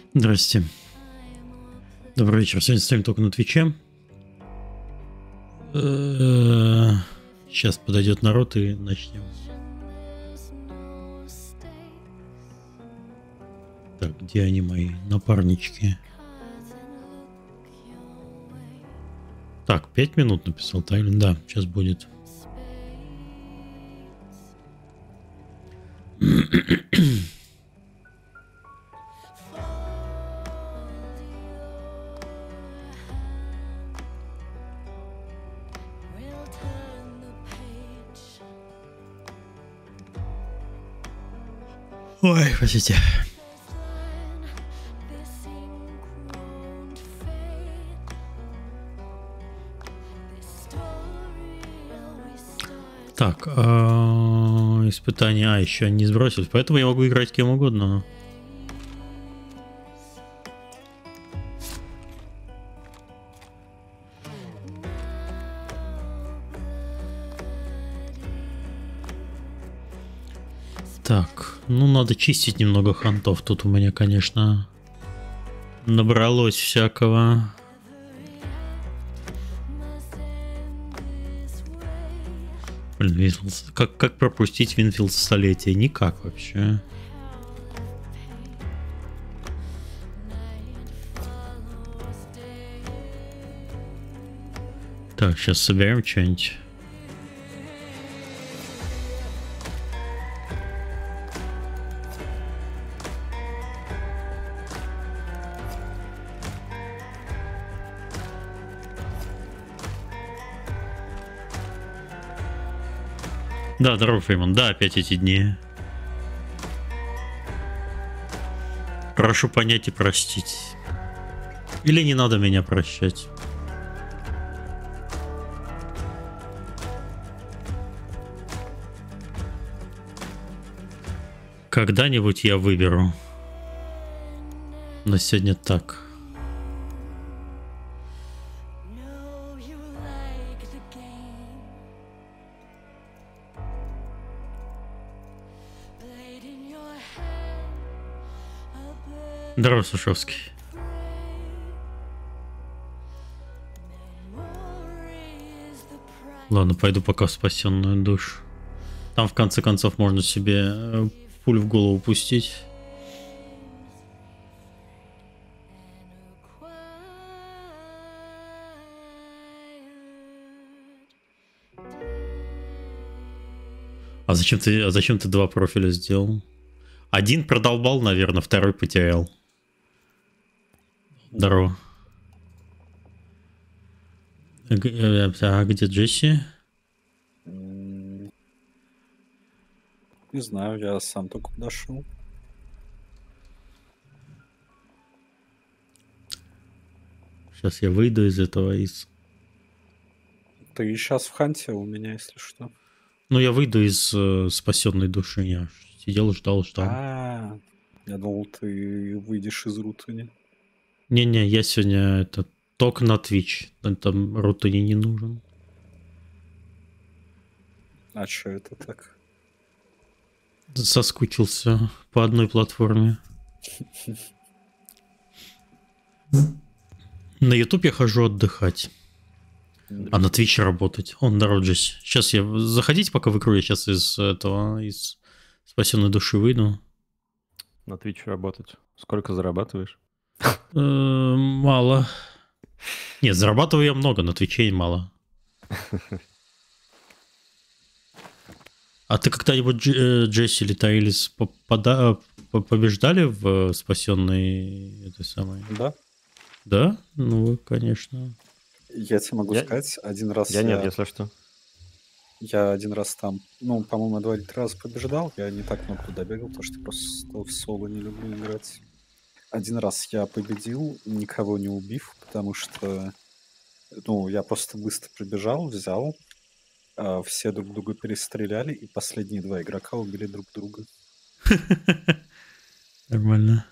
Здрасте. Добрый вечер. Сегодня стримим только на Твиче. Сейчас подойдет народ и начнем. Так, где они мои напарнички? Так, 5 минут написал тайминг. Да, сейчас будет. Ой, простите. Так, испытания, еще не сбросились, поэтому я могу играть кем угодно. Так, ну надо чистить немного хантов. Тут у меня, конечно, набралось всякого. Блин, как пропустить Винфилд столетие? Никак вообще. Так, сейчас соберем что-нибудь. Да, здорово, Феймон. Да, опять эти дни. Прошу понять и простить. Или не надо меня прощать. Когда-нибудь я выберу. Но сегодня так. Здорово, Сушевский. Ладно, пойду пока в спасенную душу. Там в конце концов можно себе пуль в голову пустить. А зачем ты два профиля сделал? Один продолбал, наверное, второй потерял. Здорово. А где Джесси? Не знаю, я сам только подошел. Сейчас я выйду из этого. Ты сейчас в ханте у меня, если что. Ну, я выйду из спасенной души. Я сидел, ждал. Я думал, ты выйдешь из рутани. Не-не, я сегодня только на Twitch. Там рутани не нужен. А чё это так? Соскучился по одной платформе. На YouTube я хожу отдыхать. А на Twitch работать. Здорово, Джесси. Сейчас я... Заходите пока в игру, я сейчас из спасенной души выйду. На Twitch работать. Сколько зарабатываешь? Мало. Нет, зарабатываю я много, на Твиче мало. А ты когда-нибудь Джесси или Таилис побеждали в спасенной этой самой? Да. Да? Ну, конечно. Я тебе могу сказать, один раз нет, если что. Я один раз там, ну, по-моему, 2 или 3 раза побеждал. Я не так много туда бегал, потому что просто в соло не люблю играть. Один раз я победил, никого не убив, потому что, ну, я просто быстро прибежал, взял, все друг друга перестреляли, и последние 2 игрока убили друг друга. Нормально.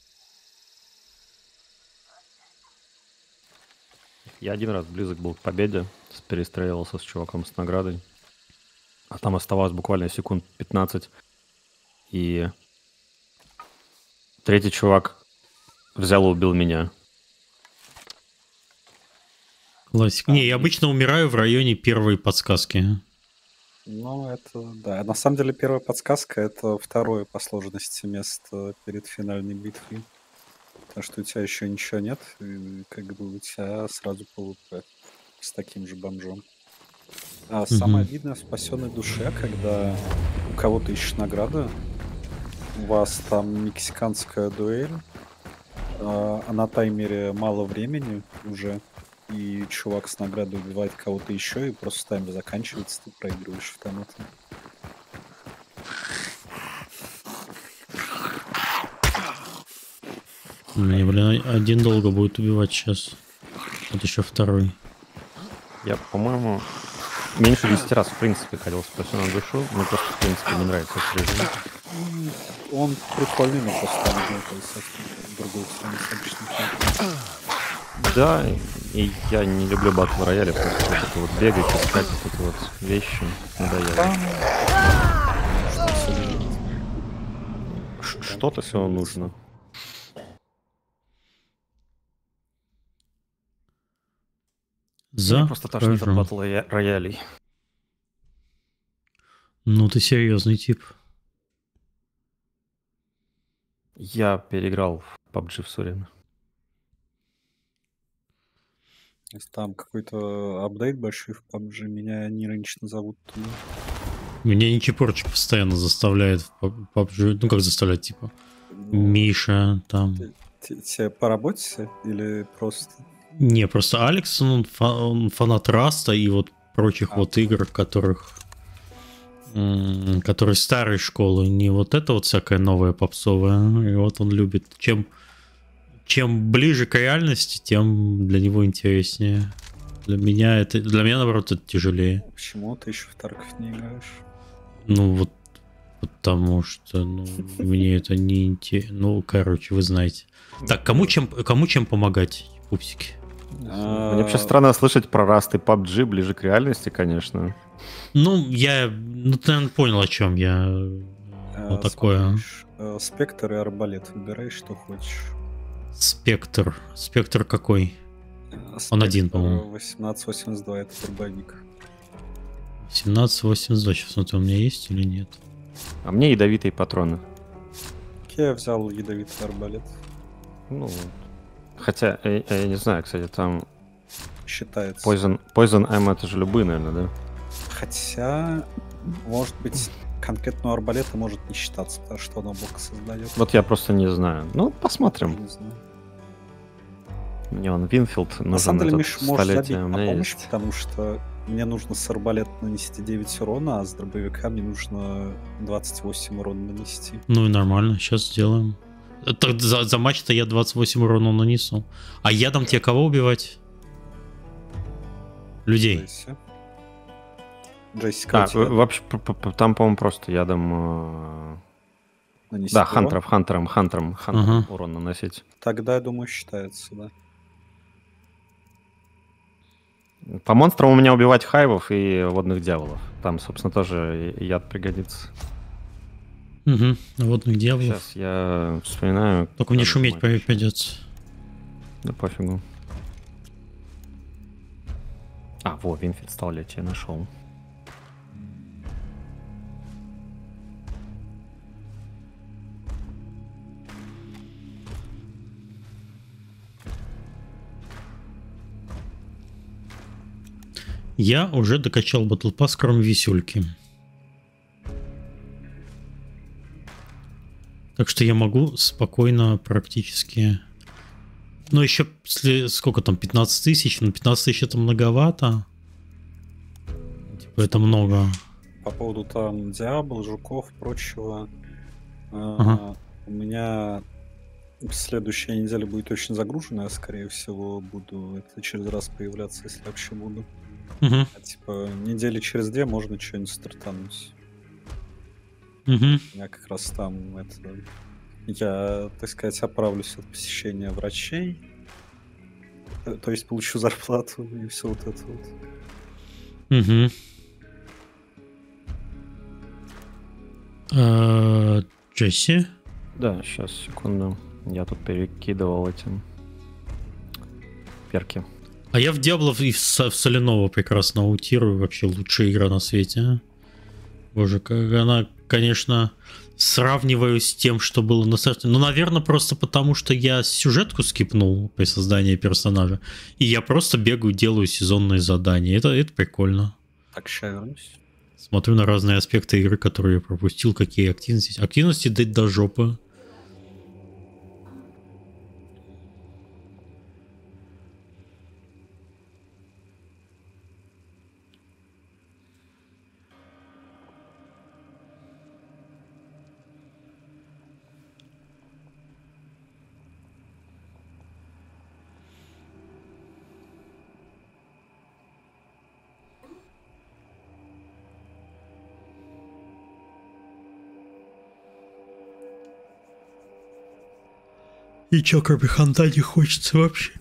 Я один раз близок был к победе, перестреливался с чуваком с наградой. А там оставалось буквально секунд 15. И третий чувак взял и убил меня. Классик. Не, я обычно умираю в районе первой подсказки. Ну, это, да. На самом деле, первая подсказка — это второе по сложности место перед финальной битвой. Потому что у тебя еще ничего нет, и как бы у тебя сразу ПВП с таким же бомжом. А самое обидное в спасенной душе, когда у кого-то ищешь награды, у вас там мексиканская дуэль, а на таймере мало времени уже, и чувак с наградой убивает кого-то еще, и просто таймер заканчивается, ты проигрываешь автоматом. Мне, блин, один долго будет убивать сейчас. Вот еще второй. Я, по-моему, меньше 10 раз, в принципе, ходил в спасенную душу. Мне просто, в принципе, не нравится этот режим. Он прикольный, но просто там в другую сторону обычно. Да, и я не люблю батл рояли, просто вот это вот бегать, искать вот эти вот вещи. Надоело. Что-то все нужно. Мне просто тошнит от батл роялей. Ну ты серьезный тип. Я переиграл в PUBG все время. Если там какой-то апдейт большой в PUBG, меня неиронично зовут туда. Меня Ничипорчик постоянно заставляет в PUBG, ну как заставляет, типа, Миша там. Тебе по работе или просто? Не, просто Алекс, он фанат Раста и вот прочих вот игр, которые старой школы, не вот это вот всякое новое попсовое. И вот он любит. Чем ближе к реальности, тем для него интереснее. Для меня наоборот, это тяжелее. Почему ты еще в Тарков не играешь? Ну вот потому что мне это не интересно. Ну, короче, вы знаете. Так, кому чем помогать, пупсики? Мне вообще странно слышать про Rust и PUBG ближе к реальности, конечно. Ну, ты, наверное, понял, о чем я. Вот такое. Спектр и арбалет. Выбирай, что хочешь. Спектр. Спектр какой? Он один, по-моему. 1882, это турбовик. 1782. Сейчас смотрю, у меня есть или нет. А мне ядовитые патроны. Я взял ядовитый арбалет. Ну, хотя, я не знаю, кстати, там... Считается. Poison M это же любые, наверное, да? Хотя, может быть, конкретного арбалета может не считаться, потому что она блок создает. Вот я просто не знаю. Ну, посмотрим. Не знаю. Мне он Винфилд нужен. На самом деле, Миш, можешь забить столетие, у на меня помощь, есть. потому что мне нужно с арбалета нанести 9 урона, а с дробовика мне нужно 28 урона нанести. Ну и нормально, сейчас сделаем. Так, за матч-то я 28 урона нанесу. А ядом тебе кого убивать? Людей. Джессика. Вообще, там, по-моему, просто ядом... Нанести Да, урон? хантерам Ага. урон наносить. Тогда, я думаю, считается, да. По монстрам у меня убивать хайвов и водных дьяволов. Там, собственно, тоже яд пригодится. Угу. Водных дьяволов. Сейчас я вспоминаю. Только мне шуметь придется. Да пофигу. Во, Винфилд столетие я нашел. Я уже докачал Battle Pass, кроме висюльки. Так что я могу спокойно практически... Ну, еще сколько там, 15 тысяч? Ну, 15 тысяч это многовато. Типа это много. По поводу там Диабл, Жуков, прочего. Ага. У меня следующая неделя будет очень загруженная, скорее всего, буду это через раз появляться, если вообще буду. Угу. А типа недели через 2 можно что-нибудь стартануть. Угу. У меня как раз там это... Я, так сказать, оправлюсь от посещения врачей. То есть получу зарплату и все вот это вот. Угу. Джесси? Да, сейчас, секунду. Я тут перекидывал эти перки. А я в Диаблов и в Соляного прекрасно аутирую. Вообще лучшая игра на свете. Боже, как она, конечно, сравниваю с тем, что было на старте. Ну, наверное, просто потому, что я сюжетку скипнул при создании персонажа. И я просто бегаю, делаю сезонные задания. Это прикольно. Так, сейчас вернусь. Смотрю на разные аспекты игры, которые я пропустил, какие активности. Активности дать до жопы. И чё, кроме ханта не хочется вообще?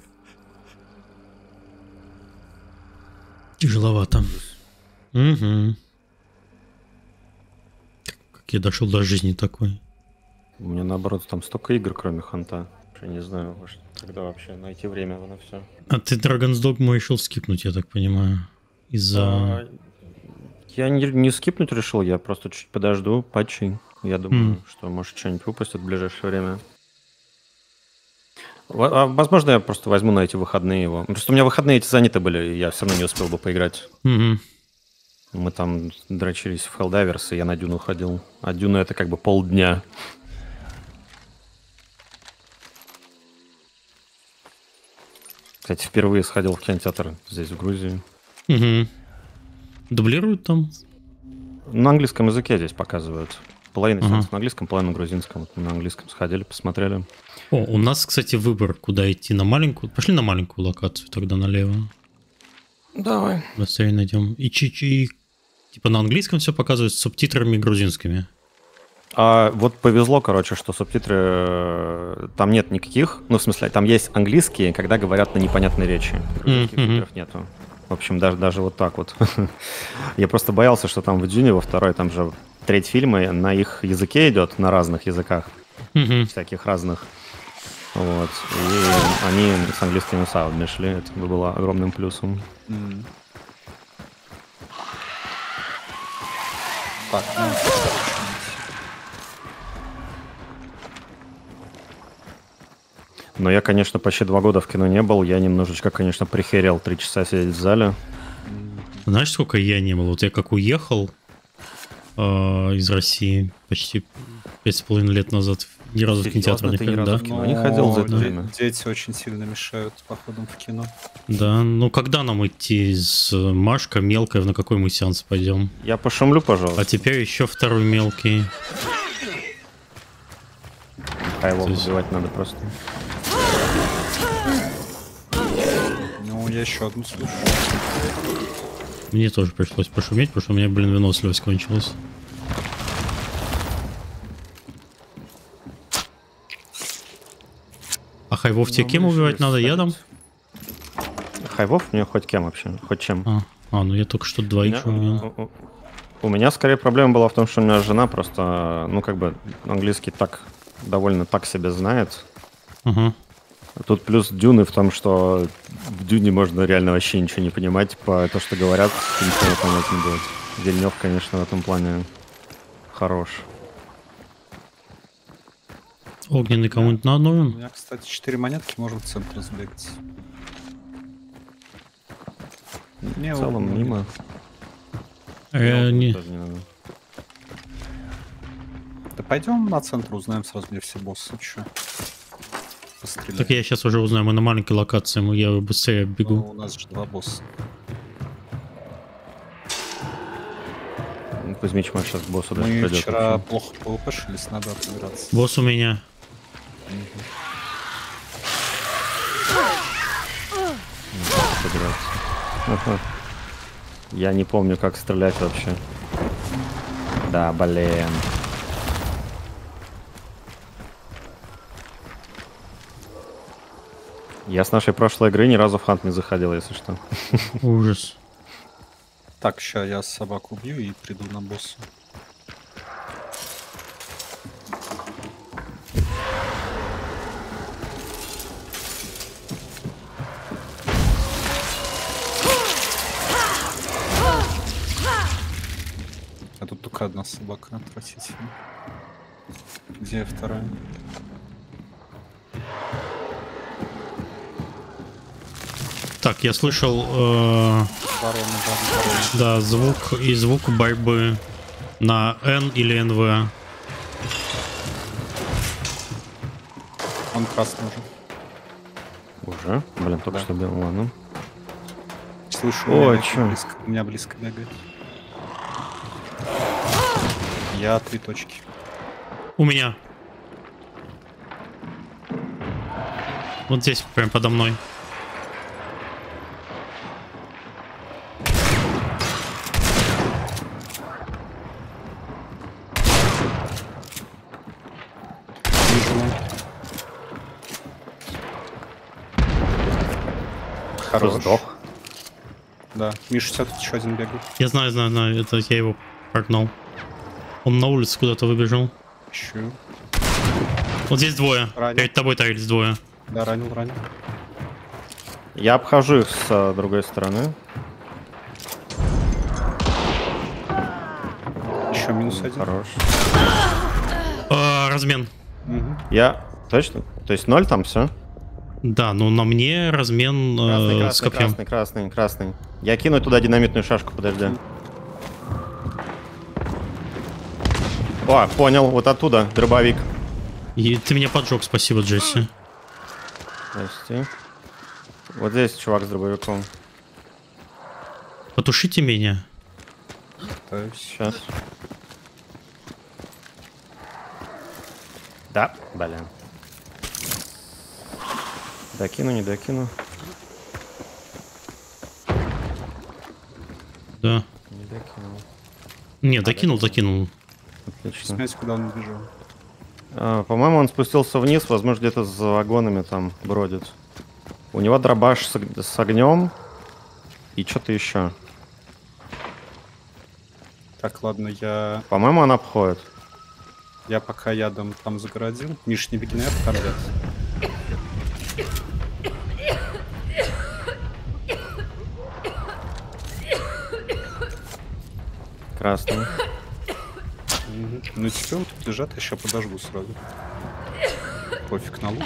Тяжеловато. Угу. Как я дошел до жизни такой. У меня наоборот там столько игр, кроме ханта. Я не знаю, когда вообще найти время на все. А ты Dragon's Dogma решил скипнуть, я так понимаю. Из-за... Я не скипнуть решил, я просто чуть подожду патчей. Я думаю, что может что-нибудь выпустят в ближайшее время. Возможно, я просто возьму на эти выходные его. Просто у меня выходные эти заняты были, и я все равно не успел бы поиграть. Угу. Мы там дрочились в Helldivers, и я на Дюну ходил. А Дюна это как бы полдня. Кстати, впервые сходил в кинотеатр здесь, в Грузии. Угу. Дублируют там? На английском языке здесь показывают. Половина сеансов на английском, половина на грузинском. Вот мы на английском сходили, посмотрели. О, у нас, кстати, выбор, куда идти. На маленькую. Пошли на маленькую локацию, тогда налево. Давай. Быстрее найдем. И типа на английском все показывают с субтитрами грузинскими. А вот повезло, короче, что субтитры там нет никаких. Ну, в смысле, там есть английские, когда говорят на непонятной речи. Грузинских субтитров нету. В общем, даже вот так вот. Я просто боялся, что там в Дюне во второй, там же треть фильма на их языке идет, на разных языках. Всяких разных. Вот. И они с английскими саундами шли. Это было огромным плюсом. Так, Но я, конечно, почти 2 года в кино не был. Я немножечко, конечно, прихерел 3 часа сидеть в зале. Знаешь, сколько я не был? Вот я как уехал из России почти 5,5 лет назад, ни разу в кинотеатр не ходил. Да? В кино не ходил за это время. Дети очень сильно мешают походам в кино. Да, ну когда нам идти с Машка мелкой, на какой мы сеанс пойдем? Я пошумлю, пожалуйста. А теперь еще второй мелкий. А его убивать надо просто. Ну, я еще одну слышу. Мне тоже пришлось пошуметь, потому что у меня, выносливость кончилась. А хайвов тебе кем убивать надо? Ядом? Хайвов мне хоть кем вообще, хоть чем. Ну я только что двоих убил. У меня скорее проблема была в том, что у меня жена просто, ну как бы английский так довольно так себе знает. Тут плюс Дюны в том, что в Дюне можно реально вообще ничего не понимать по то, что говорят, ничего понять не будет. Вильнёв, конечно, в этом плане хорош. Огненный кому-нибудь надо У нужен? меня, кстати, 4 монетки, можно в центр сбегать. В целом мимо. Не. Тоже не надо. Да пойдем на центр, узнаем сразу, где все боссы. Чё? Постреляем. Так я сейчас уже узнаю, мы на маленькой локации, я быстрее бегу. Ну, у нас же 2 босса. Кузьмич, мы сейчас к боссу даже Мы придёт вчера вообще. плохо повыпашились, надо отыграться. Босс у меня. Собираться. Ага. Я не помню, как стрелять вообще. Да, блин. Я с нашей прошлой игры ни разу в хант не заходил, если что. Ужас. Так, сейчас я собаку убью и приду на босса. Только одна собака отвратительная. Где вторая? Так, я слышал, Ворона. да, звук борьбы на N или НВ. Он красный уже. Уже? Блин, только Да. что был, ладно. Слышу, Ой, чё? у меня близко бегает. Я 3 точки. У меня. Вот здесь, прям подо мной. Вижу. Хорош. Сдох. Да. Миша, у тебя тут еще один бегает. Я знаю, это я его прогнал. Он на улице куда-то выбежал. Ищу. Вот здесь двое. Ранен. Перед тобой тарились двое. Да, ранил. Я обхожу их с другой стороны. Еще минус один. Хорош. Размен. Мгм. Я... Точно? То есть 0 там, все? Да, ну на мне размен с копьем. Красный. Я кину туда динамитную шашку, подожди. О, понял, вот оттуда, дробовик. И ты меня поджег, спасибо, Джесси. Прости. Вот здесь чувак с дробовиком. Потушите меня. Пытаюсь. Сейчас. Да, блин. Докину, не докину. Да. Не докинул. Не, докинул. Отлично. Снять, куда он бежал. По-моему, он спустился вниз, возможно, где-то за вагонами там бродит. У него дробаш с огнем и что-то еще. Так, ладно, я По-моему, он обходит. пока ядом там загородил. Миш, не беги наверх, там ряд. Красный. Мгм. Ну теперь он тут лежат, еще подожгу сразу. Пофиг на лут.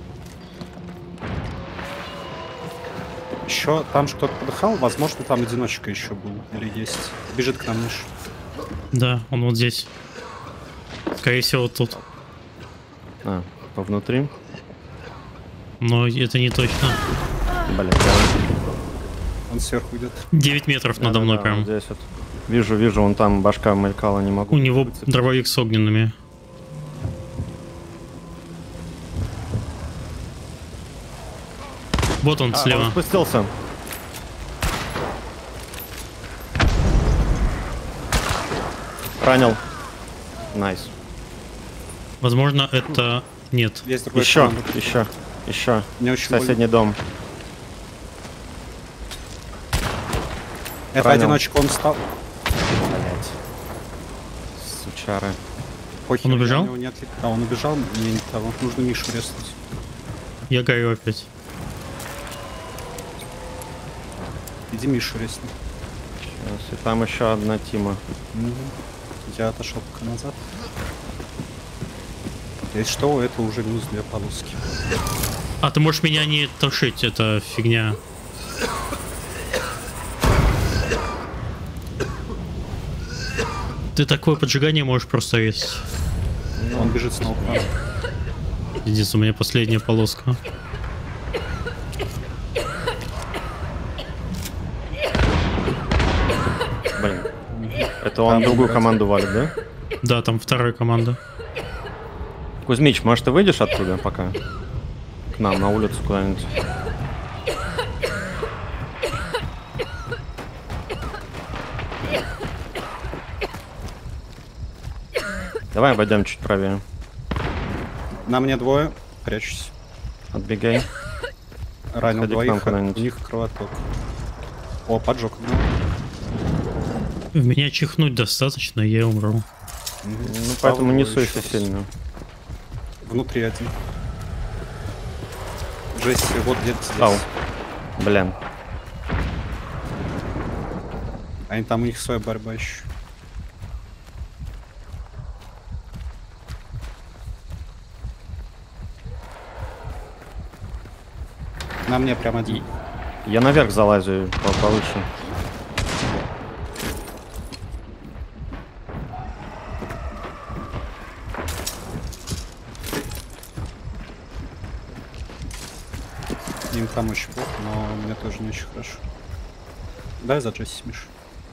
Еще там что-то подыхал, возможно, там одиночка еще был. Или есть. Бежит к нам Миш. Да, он вот здесь. Скорее всего, вот тут. Повнутри. Но это не точно. Блин, да. Он сверху идет. 9 метров надо мной Да, прям. вот здесь вот. Вижу, вон там башка мелькала, не могу. У него выцепить. дробовик с огненными. Вот он Он слева. спустился. Ранил. Найс. Возможно, это... Нет. Есть другой Еще. Мне очень больно. Соседний дом. Это ранил. одиночка, он встал. Блять. Сучары. Похер, Он убежал? у него нет ли- Да, он убежал, мне не того. Нужно Мишу резнуть. Я горю опять. Иди Мишу резни. Сейчас. И там еще одна тима. Мгм. Я отошел пока назад. Если что, это уже минус 2 полоски. А ты можешь меня не тушить, это фигня. Ты такое поджигание можешь просто резать. Он бежит снова к нам. Здесь у меня последняя полоска. Блин. Это он другую команду валит, да? Да, там вторая команда. Кузьмич, может, ты выйдешь оттуда пока? К нам на улицу куда-нибудь. Давай обойдем чуть правее. На мне двое. Прячусь. Отбегай. Ранил Сходи к нам двоих, куда-нибудь. у них кровоток. О, поджог одного. В меня чихнуть достаточно, я умру. Ну, поэтому не Стало суйся еще сильно. Внутри один. Джесси, вот где-то здесь. Ау. Блин. Они там, у них своя борьба еще. На мне прям один. Я наверх залазю повыше. Им там очень плохо, но мне тоже не очень хорошо. Дай за Джесси, Миш.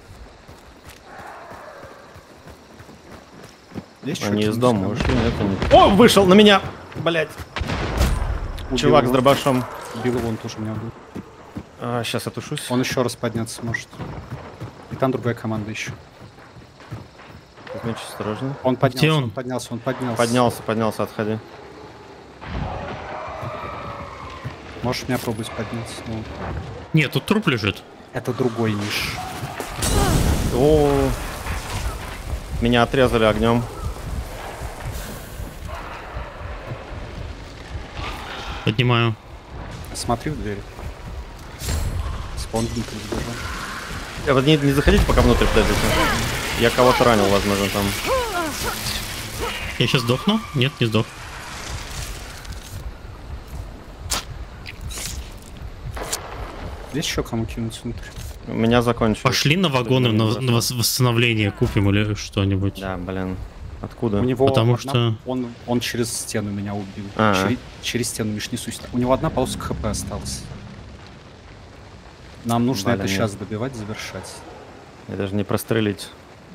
Есть Они что-то из дома на ушли, нет, они... О, вышел на меня! Блять! Убил Чувак с его. дробашом. Убил его, он тоже меня убил. Сейчас отушусь. Он еще раз подняться может. И там другая команда еще. Кузьмич, осторожно. Он поднялся, он? он поднялся. Поднялся, отходи. Можешь меня пробовать подняться. Ну, Нет, тут труп лежит. это другой Миш. О, меня отрезали огнем. Поднимаю. Смотри в дверь. Спон внутрь забежал. Вот не заходите пока внутрь, подождите. Я кого-то ранил, возможно, там. Я сейчас сдохну? Нет, не сдох. Есть еще кому кинуть внутрь? У меня закончилось. Пошли на вагоны на Что-то не восстановление купим или что-нибудь. Да, блин. Откуда? У него Потому одна- что- он через стену меня убил. А-а. Через стену, Миш, несусь. У него одна полоска хп осталась. Нам нужно Блин, это нет. сейчас добивать, завершать. Я даже не прострелить.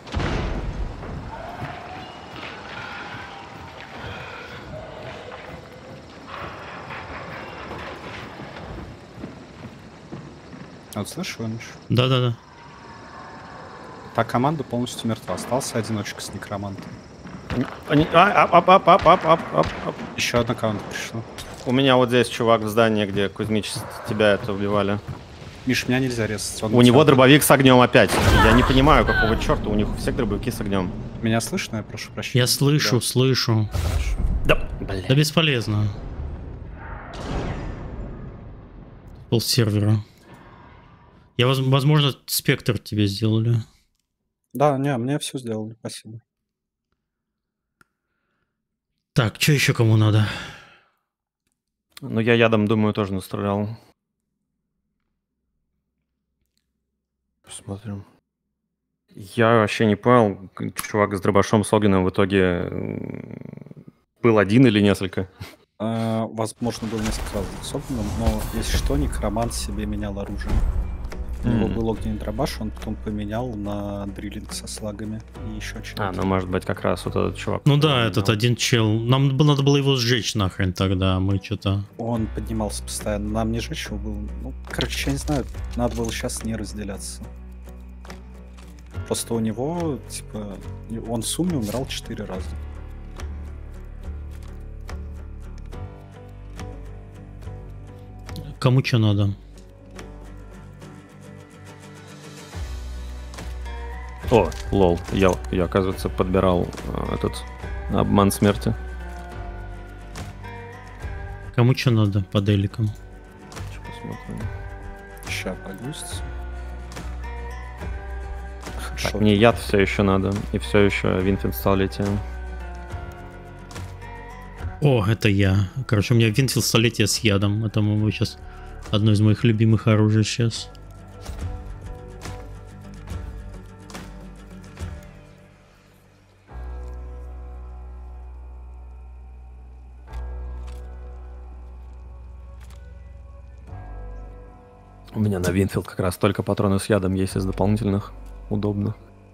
Вот слышишь, Миш? Да-да-да. Та команда полностью мертва. Остался одиночка с некромантом. Ап. Еще одна команда пришла. У меня вот здесь чувак в здании, где Кузьмич тебя это убивали. Миш, меня нельзя резать. он У него тебя- дробовик с огнем опять. Я не понимаю, какого черта у них у всех дробовики с огнем. Меня слышно? Я прошу прощения. Я слышу, Да, слышу. хорошо. Да, Да блядь. бесполезно. Пол сервера. Я, возможно, спектр тебе сделали. Да, не, мне все сделали, спасибо. Так, что еще кому надо? Ну, я ядом, думаю, тоже настрелял. Посмотрим. Я вообще не понял, чувак с дробашом с огненным в итоге был один или несколько? Возможно, был несколько раз с огненным, но если что, некромант себе менял оружие. У него был огненный дробаш, он потом поменял на дриллинг со слагами и еще что-то. Ну, может быть, как раз вот этот чувак. Ну да, который этот менял. один чел. Нам надо было его сжечь нахрен тогда, а мы что-то... Он поднимался постоянно, нам не жечь его было. Ну, короче, я не знаю, надо было сейчас не разделяться. Просто у него, типа, он в сумме умирал 4 раза. Кому что надо? О, лол, я оказывается, подбирал этот обман смерти. Кому что надо по деликам? Сейчас посмотрим. Ща погрузится. Так, Хорошо. мне яд все еще надо, и все еще Винфент столетия. О, это я. Короче, у меня винтил столетия с ядом. Это сейчас одно из моих любимых оружий сейчас. У меня на Винфилд как раз только патроны с ядом есть из дополнительных. Удобно.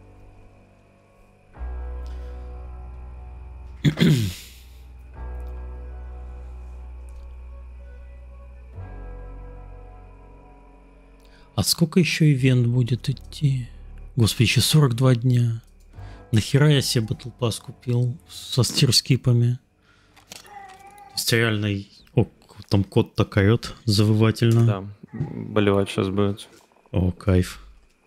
А сколько еще ивент будет идти? Господи, еще 42 дня. Нахера я себе Battle Pass купил со стирскипами? То есть реально... О, там кот так орет завывательно. Да, болевать сейчас будет. О, кайф.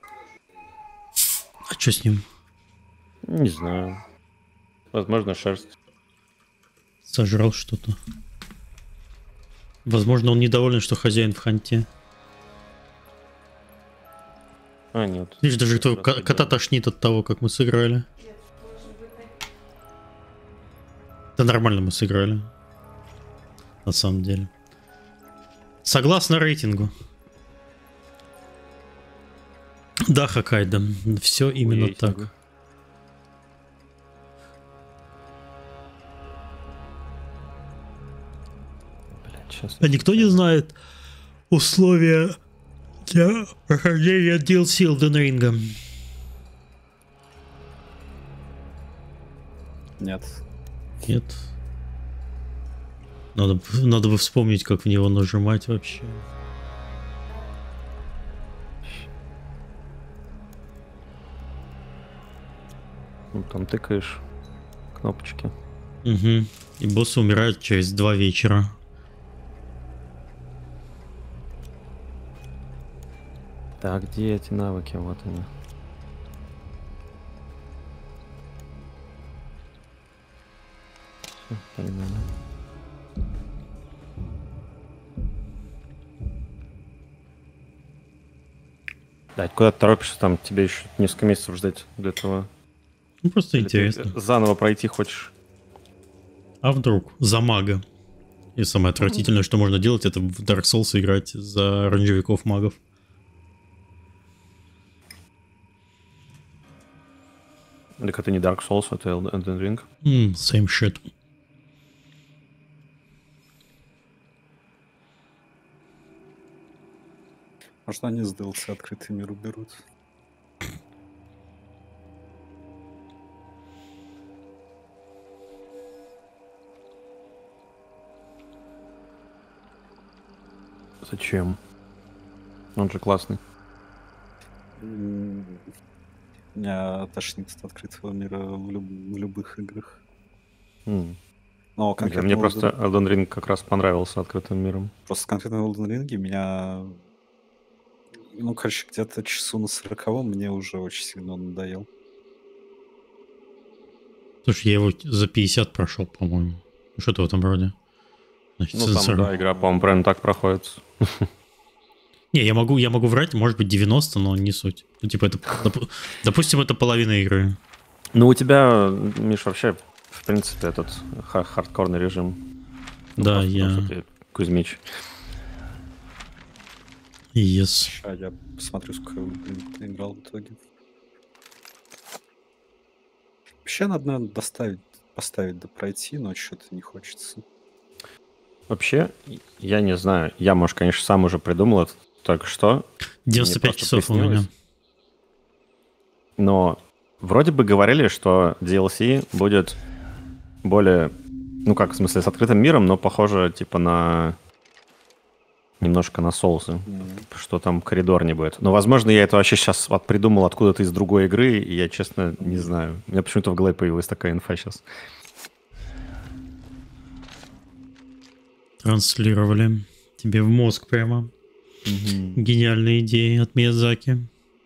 А что с ним? Не знаю. Возможно, шерсть. Сожрал что-то. Возможно, он недоволен, что хозяин в ханте. А, нет. Видишь, даже этого Просто кота делаю. тошнит от того, как мы сыграли. Да нормально мы сыграли. На самом деле. Согласно рейтингу. Да, Хоккайдо. Все именно Рейтингу. так. Блядь, сейчас А никто не знает условия для прохождения DLC Elden Ring. Нет. Нет. Надо бы вспомнить, как в него нажимать вообще. Ну, там тыкаешь кнопочки. Угу. И боссы умирают через 2 вечера. Так, где эти навыки? Вот они. Всё, погнали. Да, куда ты торопишься, там тебе еще несколько месяцев ждать для этого. Ну, просто Или ты интересно. заново пройти хочешь? А вдруг? За мага. И самое отвратительное, что можно делать, это в Dark Souls играть за оранжевиков магов. Так это не Dark Souls, это Elden Ring. Same shit. Может, они с DLC открытый мир уберут. Зачем? Он же классный. Меня тошнит от открытого мира в любых играх. Мне Но конкретно просто Elden Ring как раз понравился открытым миром. Просто конкретно в Elden Ring меня... Ну, короче, где-то часу на 40-м мне уже очень сильно он надоел. Слушай, я его за 50 прошел, по-моему. Что-то в этом роде. Значит, Ну, там, да, игра, по-моему, правильно так проходит. Не, я могу врать, может быть 90, но не суть. Ну, типа, это, допустим, это половина игры. Ну, у тебя, Миш, вообще, в принципе, этот хардкорный режим. Ну, Да, просто потому, я... что ты Кузьмич. Yes. А я посмотрю, сколько я играл в итоге. Вообще надо, наверное, поставить да пройти, но что-то не хочется. Вообще, я не знаю. Я, может, конечно, сам уже придумал это только что. 95 часов у меня. Но вроде бы говорили, что DLC будет более... Ну как, в смысле, с открытым миром, но похоже, типа, на... Немножко на соусы. Что там коридор не будет. Но, возможно, я это вообще сейчас придумал откуда-то из другой игры, и я, честно, не знаю. У меня почему-то в голове появилась такая инфа сейчас. Транслировали тебе в мозг прямо. Гениальные идеи от Миядзаки.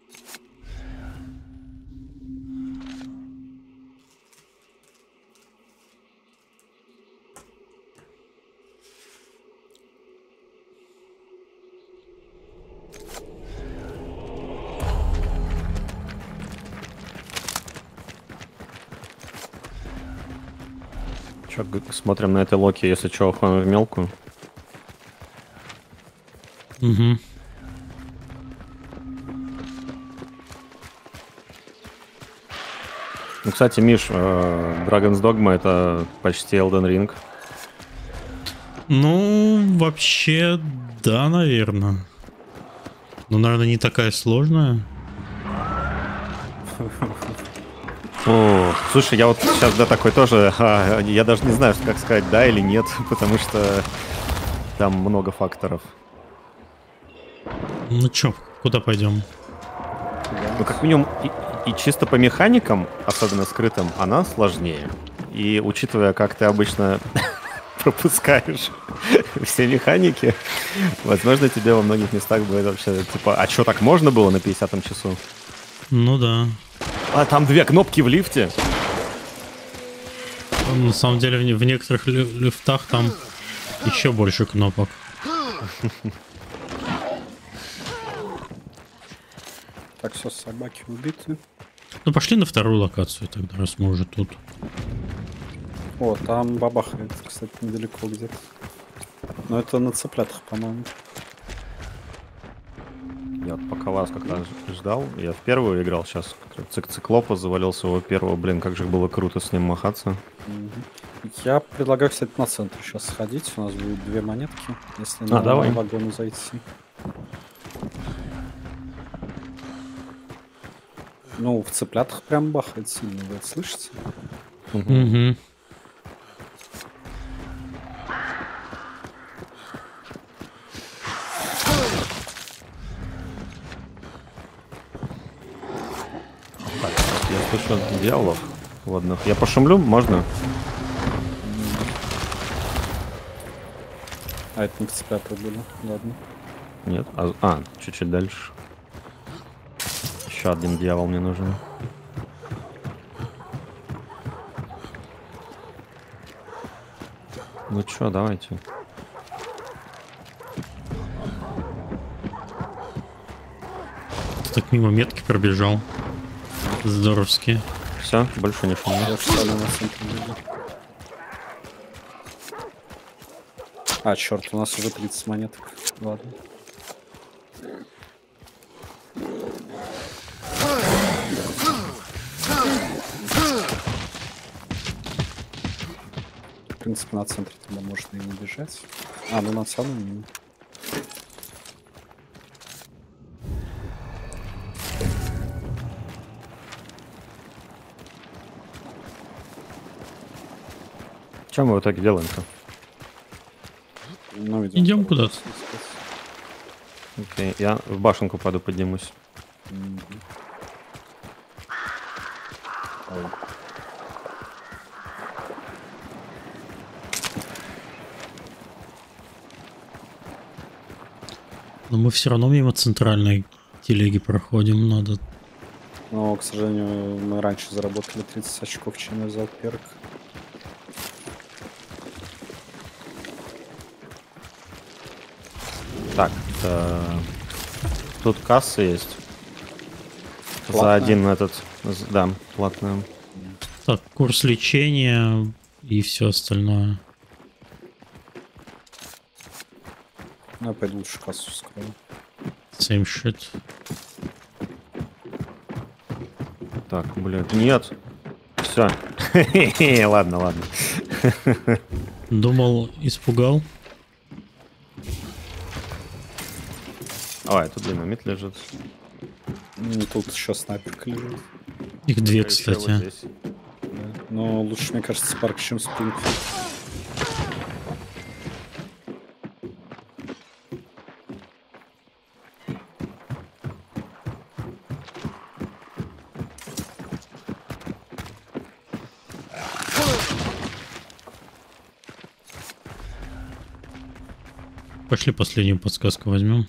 Че, смотрим на этой Локи, если что, уходим в мелкую. Угу. Ну, кстати, Миш, Dragon's Dogma — это почти Elden Ring. Ну, вообще, да, наверное. Ну, наверное, не такая сложная. О, слушай, я вот сейчас, да, такой тоже, я даже не знаю, как сказать, да или нет, потому что там много факторов. Ну чё, куда пойдем? Ну, как минимум, и чисто по механикам, особенно скрытым, она сложнее. И учитывая, как ты обычно пропускаешь все механики, возможно, тебе во многих местах будет вообще, типа, а что, так можно было на 50-м часу? Ну да. А, там 2 кнопки в лифте. На самом деле, в некоторых лифтах там еще больше кнопок. Так, все, собаки убиты. Ну, пошли на вторую локацию тогда, раз мы уже тут. О, там бабахает, кстати, недалеко где-то. Но это на цыплятах, по-моему. Я вот пока вас как раз ждал. Я в первую играл сейчас. Циклопа завалился его первого. Блин, как же было круто с ним махаться. Я предлагаю, кстати, на центр сейчас сходить. У нас будут 2 монетки, если на давай. вагоны зайти. Ну, в цыплятах прям бахает сильно, вы это слышите? Угу. Я слышу дьяволов водных. Я пошумлю, можно? А это не в цыплятах были, ладно. Нет? Чуть-чуть дальше. Еще один дьявол мне нужен. Ну чё, давайте. Так мимо метки пробежал. Здоровски. Все, больше не шумно. Я вставлю на центр. А, черт, у нас уже 30 монеток. Ладно. В принципе, на центре тогда можно и не бежать. Ну на самом мимо. Что мы в итоге делаем-то? Ну, Идем куда-то. Окей, я в башенку пойду поднимусь. Но мы все равно мимо центральной телеги проходим, надо. Но, к сожалению, мы раньше заработали 30 очков, чем я взял перк. Так, тут касса есть. Платная? За один этот, да, платная. Так, курс лечения и все остальное. Ну, я пойду лучше кассу скрою. Same shit. Так, блядь, нет. Все. Ладно, ладно. Думал, испугал. Ой, тут динамит лежит. Тут еще снайперка лежит. Их две, Еще вот кстати. здесь. Да. Но лучше, мне кажется, спарк, чем спринт. Пошли последнюю подсказку возьмем.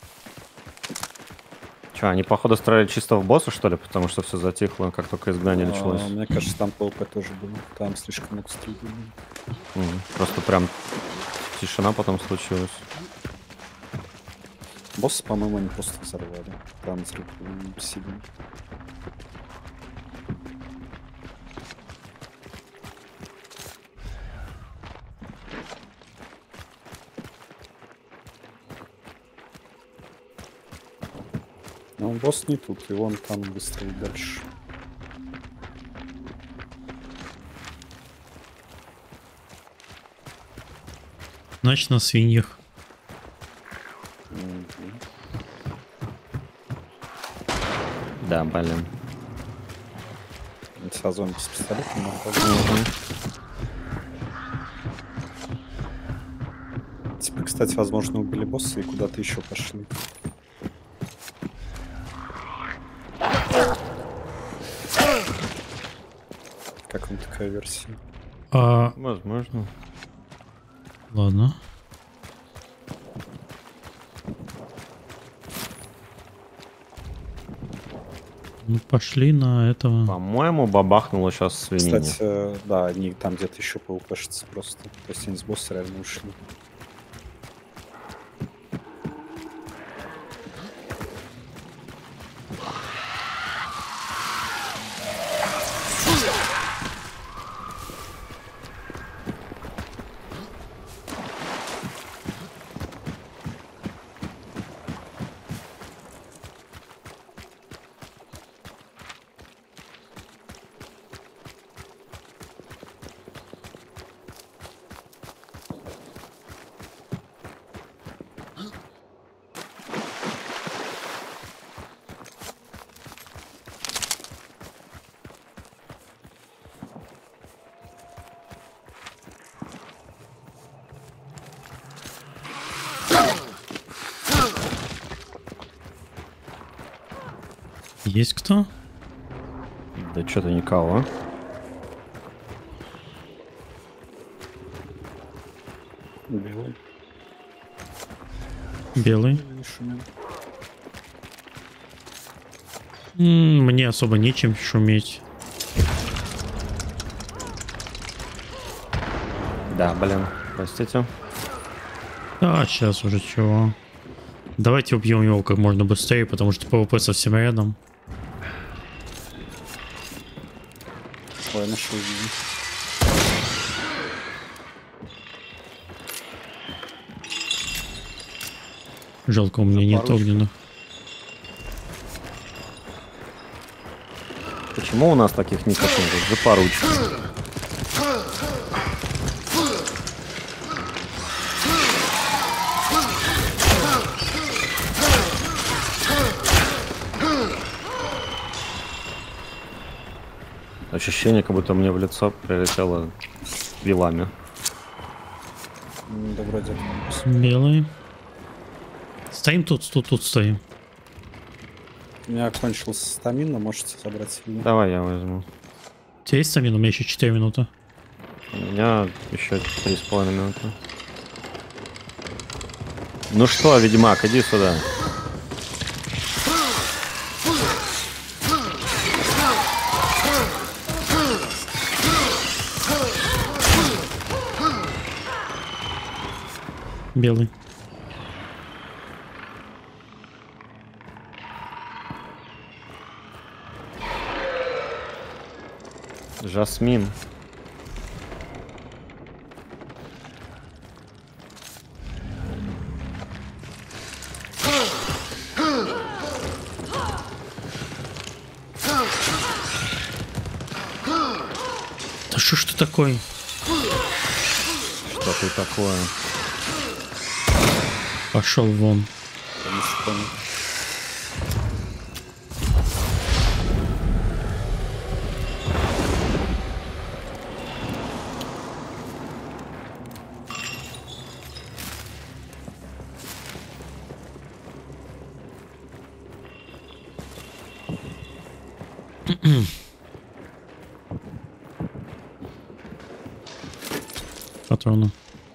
Че, они походу стреляли чисто в босса, что ли? Потому что все затихло, как только изгнание началось. Мне кажется, там ПВП тоже было. Там слишком много стрельбы было. Просто прям тишина потом случилась. Босса, по-моему, они просто взорвали. Там взрыв был сильный. Но босс не тут, и он там выстрелит дальше. Значит, на свиньях. Да, блин. Сазон без пистолета не могу. Типа, кстати, возможно, убили босса и куда-то еще пошли. Как вам такая версия? Возможно. Ладно. Ну, пошли на этого. По-моему, бабахнуло сейчас свиньи. Кстати, да, они там где-то еще поупешатся просто. То есть они с босса реально ушли. Есть кто? Да что-то никого. Белый. Белый. Не шумел. Мне особо нечем шуметь. Да, блин, простите. А, сейчас уже чего. Давайте убьем его как можно быстрее, потому что ПВП совсем рядом. Ой, нашел видео. Жалко, у меня нет пару еще. огненных. Почему у нас таких никак нет? За поручик. Ощущение, как будто мне в лицо прилетело вилами. Да вроде. Белый. Стоим тут стоим. У меня кончился стамина, можете забрать сильно. Давай я возьму. У тебя есть стамина? У меня еще 4 минуты. У меня еще 3,5 минуты. Ну что, ведьмак, иди сюда. Белый. Жасмин. Да что ж ты такой? Что ты такое? Пошел вон. Я не вспомнил. Патроны.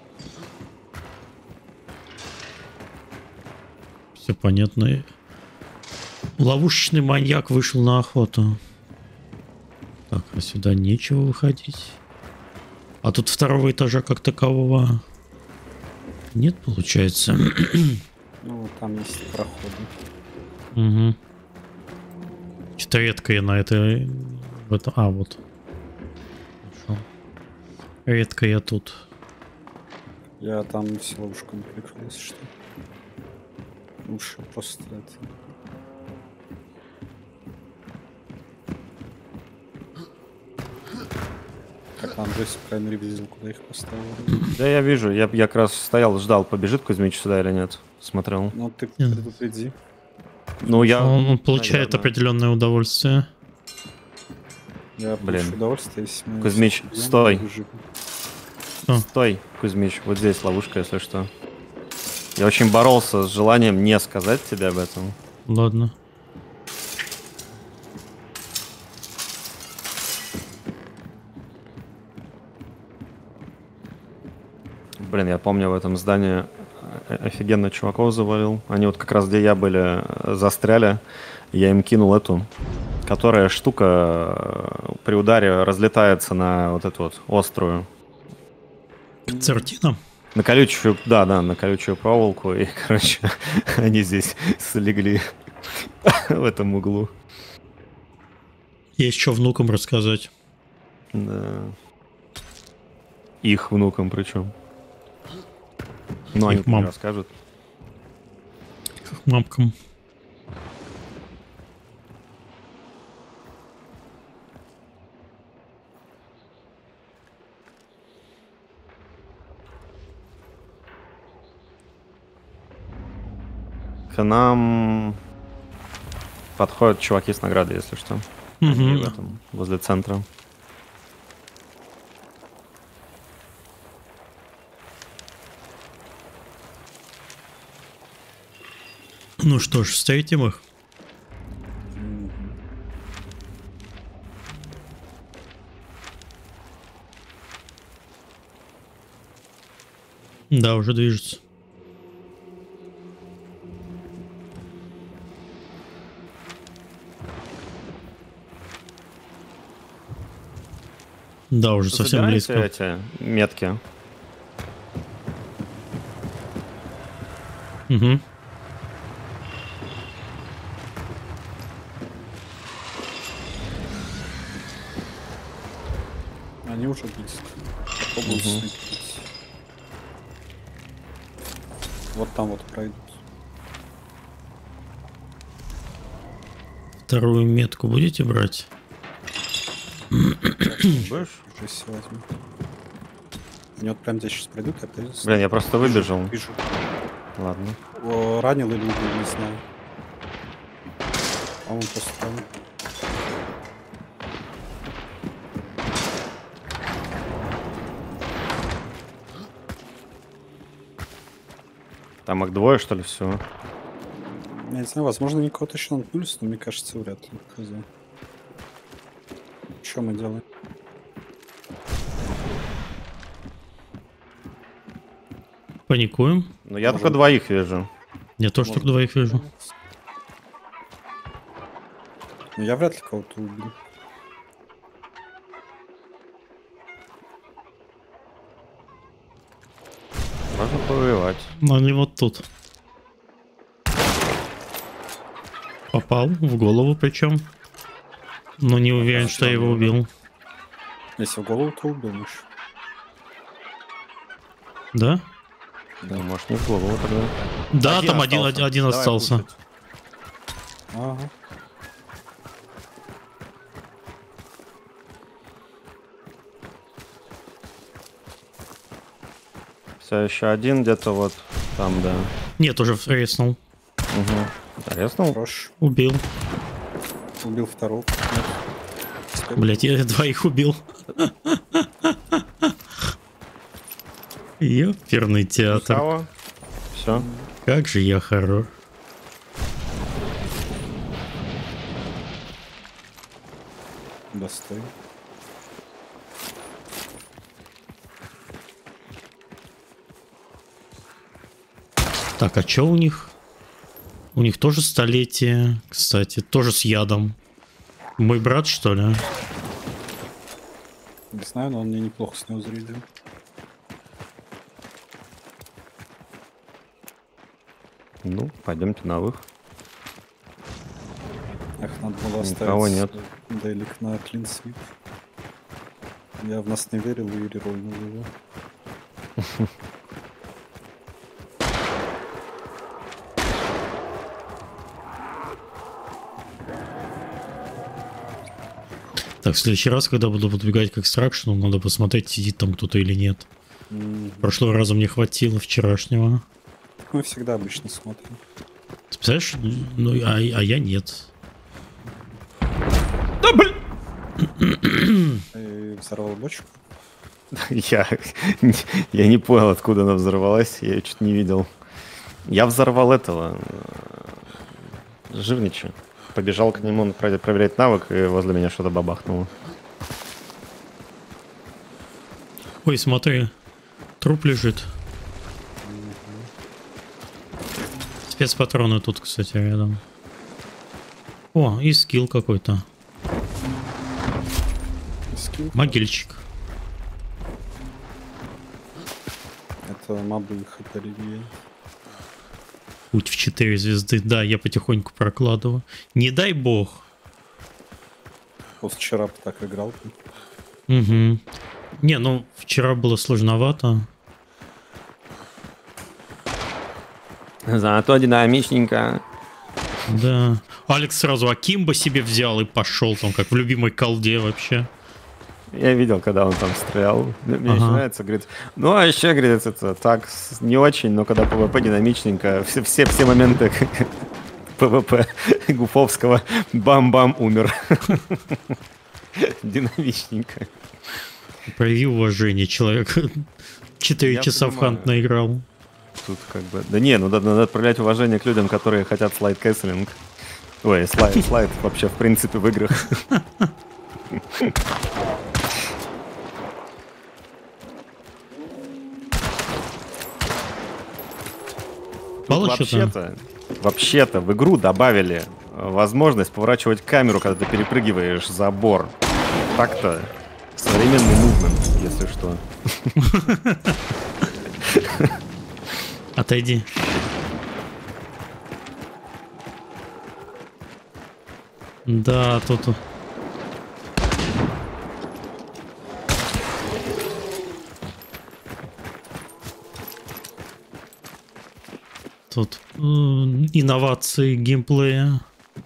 Все понятно. Ловушечный маньяк вышел на охоту. Так, а сюда нечего выходить. А тут второго этажа как такового нет, получается. Ну, там есть проходы. Угу. Что-то редко я на это... А, вот. Нашел. Редко я тут. Я там все ловушками прикрыл, если что. Лучше просто это... Как Андрей, по крайней мере, видел, куда их поставил. Да, я вижу. Я как раз стоял, ждал, побежит Кузьмич сюда или нет. Смотрел. Ну, ты Нет. предупреди. Ну, я... Он получает наверное. определенное удовольствие. Я Блин. получу удовольствие, если мы... Кузьмич, всех убьем, стой. выживем. Стой, Кузьмич, вот здесь ловушка, если что. Я очень боролся с желанием не сказать тебе об этом. Ладно. Блин, я помню, в этом здании офигенно чуваков завалил. Они вот как раз где я были, застряли. Я им кинул эту, которая штука при ударе разлетается на вот эту вот острую. Цертина? На колючую, да, на колючую проволоку. И, короче, они здесь слегли в этом углу. Есть что внукам рассказать. Да. Их внукам причем. Ну, они Их мам. расскажут. Как мамкам. К нам подходят чуваки с наградой, если что. Они в этом, возле центра. Ну что ж, встретим их. Да, уже движется. Да, уже совсем Забирайте близко. эти метки. Угу. Они уже близко. Попробую Мгм. снайпить. Вот там вот пройдут. Вторую метку будете брать? Будешь? Уже все возьму. Они вот прям здесь сейчас пройдут, я пойду. Блин, я просто выбежал. Вижу. Ладно. О, ранил или убил, не знаю. По-моему, просто ранил. Там их двое, что ли, все? Я не знаю, возможно, они кого-то еще наткнулись, но мне кажется, вряд ли. Хз. Что мы делаем? Паникуем. Ну, я Может, только двоих вижу. Я тоже только двоих вижу. Ну, я вряд ли кого-то убил. Можно повоевать. Но они вот тут. Попал в голову причем. Но не уверен, что я его убил. Если в голову, то убил еще. Да? Да, может, не в голову тогда. Да, там остался. один Давай остался. пушить. Ага. Все, еще один где-то вот там, да. Нет, уже фрейснул. Угу. Интересно. Хорош. Убил. Убил второго. Нет. Теперь Блять, я двоих убил. Ёперный театр. Все. Как же я хорош. достой. Так, а чё у них? У них тоже столетие, кстати, тоже с ядом. Мой брат, что ли? Не знаю, но он мне неплохо с него зарядил. Ну, пойдемте на выход. Эх, надо было Никого оставить нет. Дейлик на клин свип. Я в нас не верил и рерольнул его. Так, в следующий раз, когда буду подбегать к экстракшену, надо посмотреть, сидит там кто-то или нет. Прошлого раза мне хватило вчерашнего. Мы всегда обычно смотрим. Ты представляешь? Ну, а я нет. Да, блин! И взорвал бочку. Я не понял, откуда она взорвалась, я ее чуть не видел. Я взорвал этого Живнича. Побежал к нему проверять навык, и возле меня что-то бабахнуло. Ой, смотри, труп лежит. Спецпатроны тут, кстати, рядом. О, и скилл какой-то. Скилл. Могильчик. Это мобы хп-ревей. Путь в 4 звезды. Да, я потихоньку прокладываю. Не дай бог. Вот вчера бы так играл. Угу. Не, ну вчера было сложновато. Зато динамичненько. Да. Алекс сразу Акимбо себе взял и пошел там, как в любимой колде вообще. Я видел, когда он там стрелял. Мне Ага. очень нравится, говорит. Ну, а еще, говорит, это так не очень, но когда ПВП динамичненько, все моменты ПВП Гуфовского бам-бам умер. Динамичненько. Прояви уважение, человек 4 Я часа в понимаю. хант наиграл. Тут как бы... Да не, ну надо отправлять уважение к людям, которые хотят слайд-кэслинг. Ой, слайд вообще в принципе в играх. Мало что-то? Вообще-то в игру добавили возможность поворачивать камеру, когда ты перепрыгиваешь забор. Так-то современный мувмент, если что. Отойди. Да, тут... Тут инновации геймплея.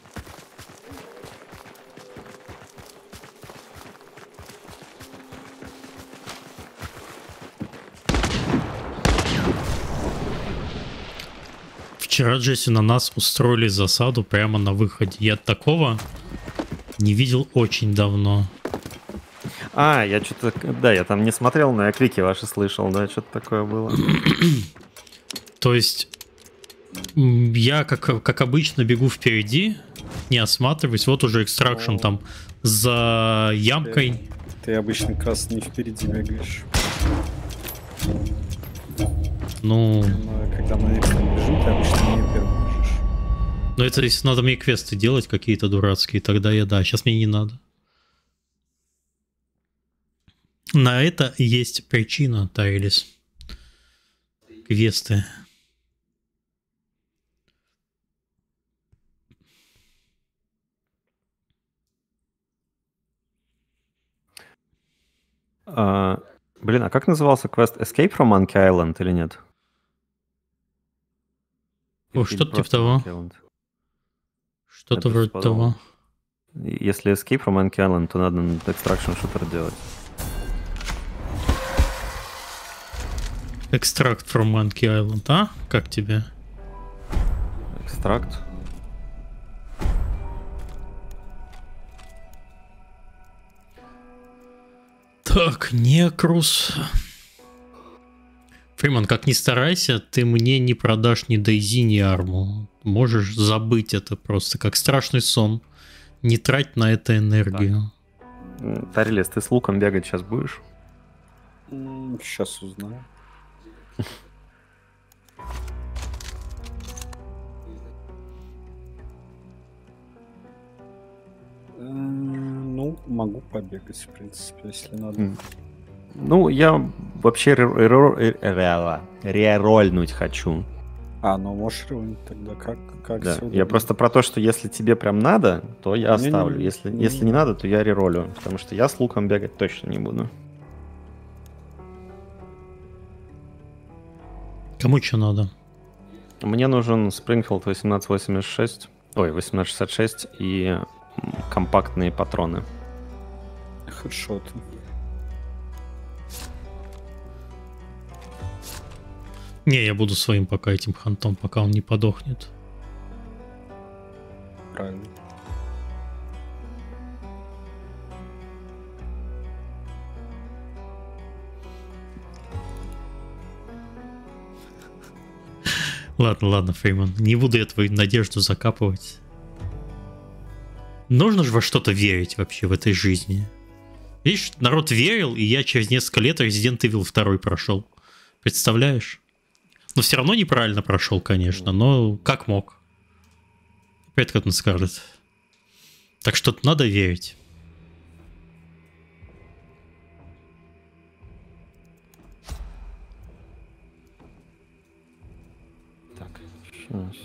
Вчера Джесси на нас устроили засаду прямо на выходе. Я такого не видел очень давно. Я что-то... Да, я там не смотрел, но я крики ваши слышал, да, что-то такое было. То есть я, как обычно, бегу впереди, не осматриваюсь. Вот уже экстракшн там за ямкой. Ты обычно как раз не впереди бегаешь. Ну... Когда на экстракшн бежит, ты обычно не первым бежишь. Но это если надо мне квесты делать какие-то дурацкие, тогда я да. Сейчас мне не надо. На это есть причина, Тайлис. Квесты. Блин, а как назывался квест? Escape from Monkey Island или нет? О, что-то типа того. Что-то вроде того. Если Escape from Monkey Island, то надо Extraction Shooter делать. Extract from Monkey Island, а? Как тебе? Экстракт? Так, Некрус. Фриман, как ни старайся, ты мне не продашь ни Дейзи, ни Арму. Можешь забыть это просто, как страшный сон. Не трать на это энергию. Тарилес, ты с луком бегать сейчас будешь? Сейчас узнаю. Ну, могу побегать, в принципе, если надо. Ну, я вообще рерольнуть хочу. Ну можешь рерольнуть тогда, как да. Я просто про то, что если тебе прям надо, то я оставлю. Если не надо, то я реролю. Потому что я с луком бегать точно не буду. Кому что надо? Мне нужен Springfield 1886. Ой, 1866 и компактные патроны. Хедшоты. Не, я буду своим пока этим хантом, пока он не подохнет. Правильно. Ладно, Фейман, не буду я твою надежду закапывать. Нужно же во что-то верить вообще в этой жизни. Видишь, народ верил, и я через несколько лет Resident Evil 2 прошел. Представляешь? Но все равно неправильно прошел, конечно, но как мог. Опять как на Скарлетт. Так что надо верить. Так, сейчас.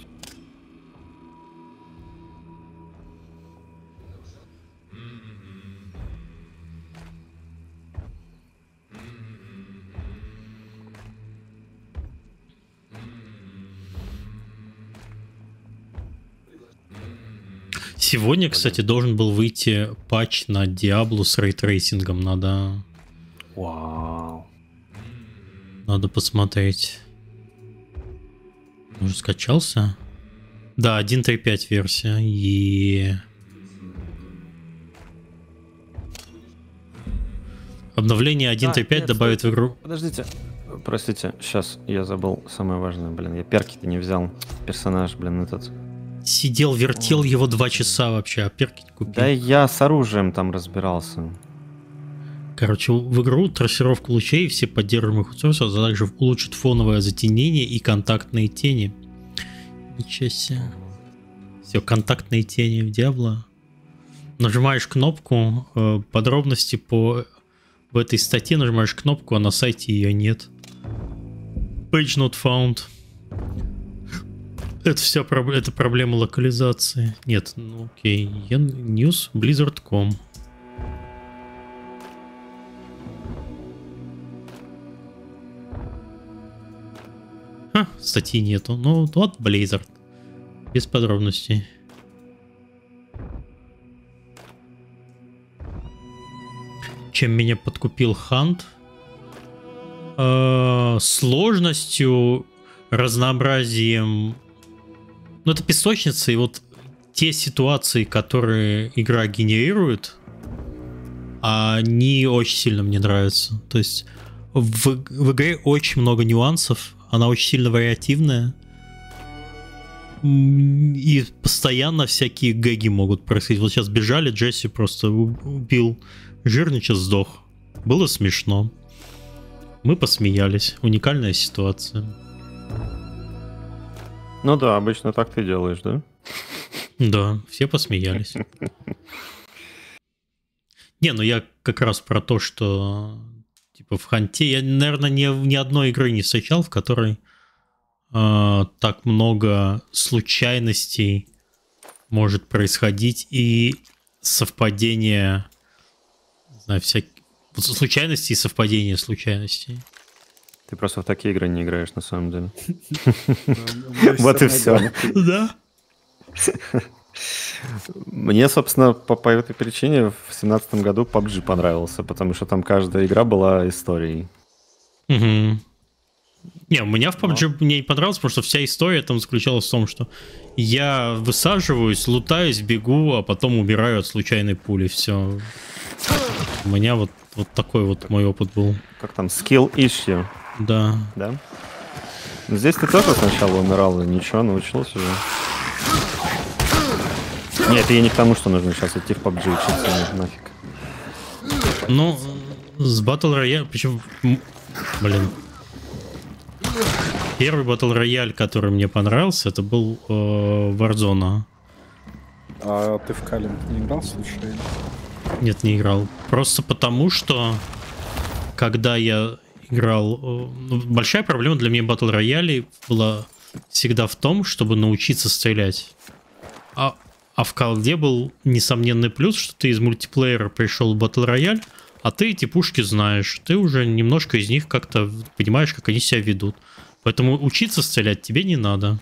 Сегодня, кстати, должен был выйти патч на Diablo с рейтрейсингом. Надо... Вау. Надо посмотреть. Уже скачался? Да, 1.3.5 версия. И... Обновление 1.3.5 добавит в игру... Подождите. Простите, сейчас я забыл самое важное, блин. Я перки-то не взял. Персонаж, блин, этот... Сидел, вертел его 2 часа вообще, а перки не купил. Да я с оружием там разбирался. Короче, в игру трассировку лучей, все поддерживаемых ресурсов, а также улучшит фоновое затемнение и контактные тени. Ничего себе. Все, контактные тени в Диабло. Нажимаешь кнопку, подробности в этой статье, нажимаешь кнопку, а на сайте ее нет. Page not found. Это вся это проблема локализации. Нет, ну окей. News Blizzard.com. Статьи нету. Ну вот Blizzard. Без подробностей. Чем меня подкупил Хант? Сложностью, разнообразием. Ну, это песочница, и вот те ситуации, которые игра генерирует, они очень сильно мне нравятся. То есть в игре очень много нюансов, она очень сильно вариативная. И постоянно всякие гэги могут происходить. Вот сейчас бежали, Джесси просто убил Жирнича, сдох. Было смешно. Мы посмеялись. Уникальная ситуация. Ну да, обычно так ты делаешь, да? Да, все посмеялись. Не, ну я как раз про то, что типа в Ханте я, наверное, ни одной игры не встречал, в которой так много случайностей может происходить и совпадение, не знаю, случайности и совпадения случайностей. Ты просто в такие игры не играешь, на самом деле. Вот и все. Да. Мне, собственно, по этой причине в 2017 году PUBG понравился, потому что там каждая игра была историей. Не, у меня в PUBG мне понравилось, потому что вся история там заключалась в том, что я высаживаюсь, лутаюсь, бегу, а потом умираю от случайной пули. Все. У меня вот такой вот мой опыт был. Как там, skill issue? Да. Да? Здесь ты тоже сначала умирал, и ничего, научился уже. Нет, это я не к тому, что нужно сейчас идти в PUBG учиться, нафиг. Ну, с Battle Royale, причем, блин, первый Battle Royale, который мне понравился, это был Warzone. А ты в Калинг не играл случайно? Нет, не играл. Просто потому, что когда я играл... большая проблема для меня Battle Royale была всегда в том, чтобы научиться стрелять. А в колде был несомненный плюс, что ты из мультиплеера пришел в Battle Royale, а ты эти пушки знаешь. Ты уже немножко из них как-то понимаешь, как они себя ведут. Поэтому учиться стрелять тебе не надо.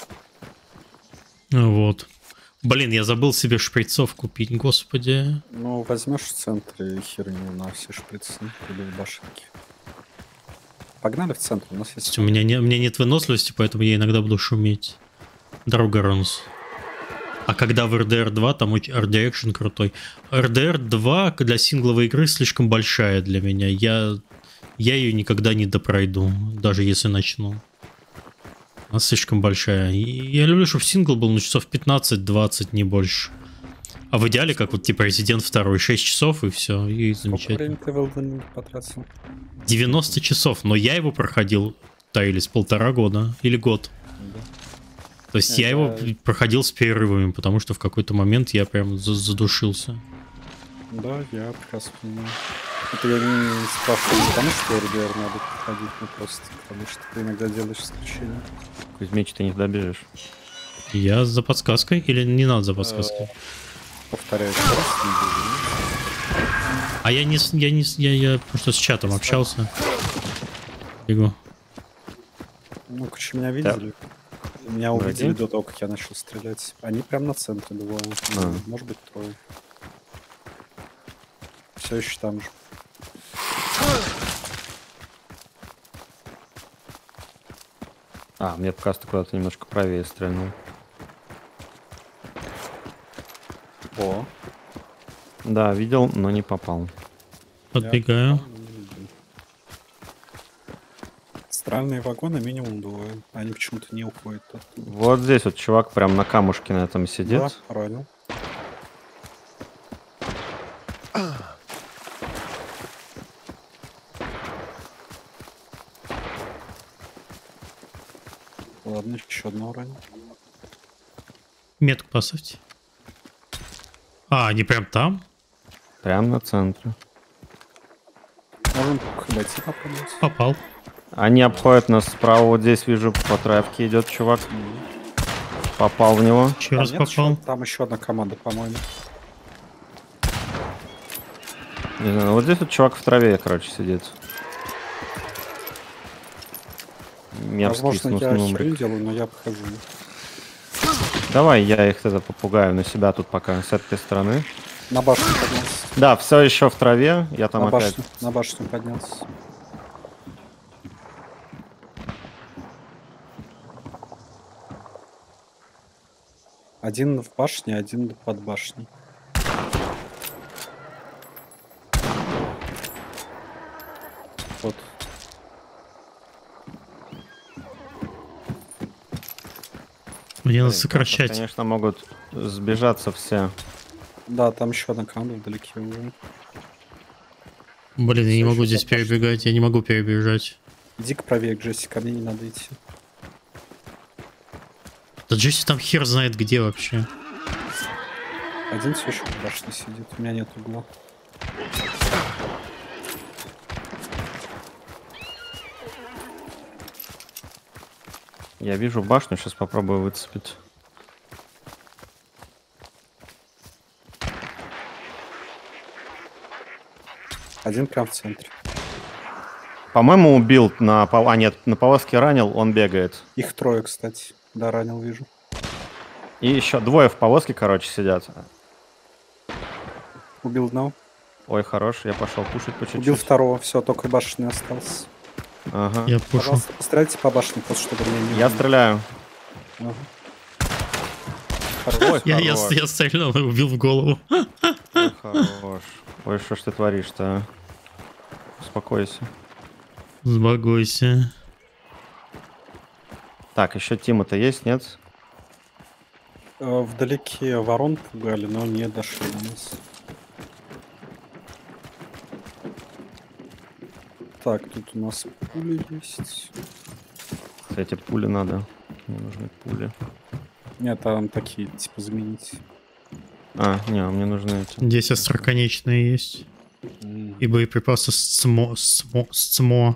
Вот. Блин, я забыл себе шприцов купить, господи. Ну, возьмешь в центре херню на все шприцы или башенки. Погнали в центр, у нас есть... У меня нет выносливости, поэтому я иногда буду шуметь. Дорога Ронс. А когда в RDR 2, там Art Direction крутой. RDR 2 для сингловой игры слишком большая для меня. Я ее никогда не допройду, даже если начну. Она слишком большая. И я люблю, чтобы сингл был на часов 15-20, не больше. А в идеале, как вот типа Resident 2, 6 часов и все, и замечательно. Сколько времени ты потратил? 90 часов, но я его проходил, Тайлис, 1,5 года или год. Да. То есть я его проходил с перерывами, потому что в какой-то момент я прям задушился. Да, я прекрасно понимаю. Это я не спрашиваю не потому, что RDR надо проходить, но просто потому, что ты иногда делаешь исключение. Кузьмич, ты не добежишь. Я за подсказкой или не надо за подсказкой? Повторяю, еще раз не буду. А я просто с чатом общался. Бегу. Ну, короче, меня видели. Меня увидели до того, как я начал стрелять. Они прям на центре двое. Может быть, трое. Все еще там же. Мне кажется, куда-то немножко правее стрельнул. О. Да, видел, но не попал. Подбегаю. Странные вагоны минимум двое. Они почему-то не уходят тут. Вот здесь вот чувак прям на камушке на этом сидит. Да, ранил. Ладно, еще одного ранил. Метку поставьте. А, они прям там? Прям на центре. Можем обойти попробовать. Попал. Они обходят нас справа. Вот здесь вижу, по травке идет чувак. Попал в него. Еще раз попал. Там еще одна команда, по-моему. Не знаю, вот здесь вот чувак в траве, короче, сидит. Мерзкий Возможно, я снус херню делаю, но я похожу. Давай я их тогда попугаю на себя тут пока с этой стороны. На башню поднялся. Да, все еще в траве. Я там На опять... башню, на башню поднялся. Один в башне, один под башней. Вот. Мне надо Блин, сокращать. Конечно, могут сбежаться все. Да, там еще одна команда вдалеке уже. Блин, я не Всё могу ещё здесь под башней. перебегать. Я не могу перебежать. Иди-ка правее, Джесси, ко мне не надо идти. Да Джесси там хер знает где вообще. Один все еще в башне сидит, у меня нет угла. Я вижу башню, сейчас попробую выцепить. Один прям в центре. По-моему, убил на... А, нет, на полоске ранил, он бегает. Их трое, кстати. Да, ранил, вижу. И еще двое в полоске, короче, сидят. Убил одного. Ой, хорош, я пошел кушать по чуть-чуть. Убил второго, все, только башенный остался. Ага. Я пушу. Пожалуйста, постреляйте по башне, просто чтобы меня не Я убили. стреляю. Ага. Ой, Я хорош. стрельнул и убил в голову. Ой, хорош. Ой, что ж ты творишь-то, а? Успокойся. Сбогойся. Так, еще Тима-то есть, нет? Вдалеке ворон пугали, но не дошли до нас. Так, тут у нас пули есть. Кстати, пули надо. Мне нужны пули. Нет, там такие, типа, заменить. А, не, мне нужны эти. Здесь остроконечные есть. И боеприпасы с ЦМО.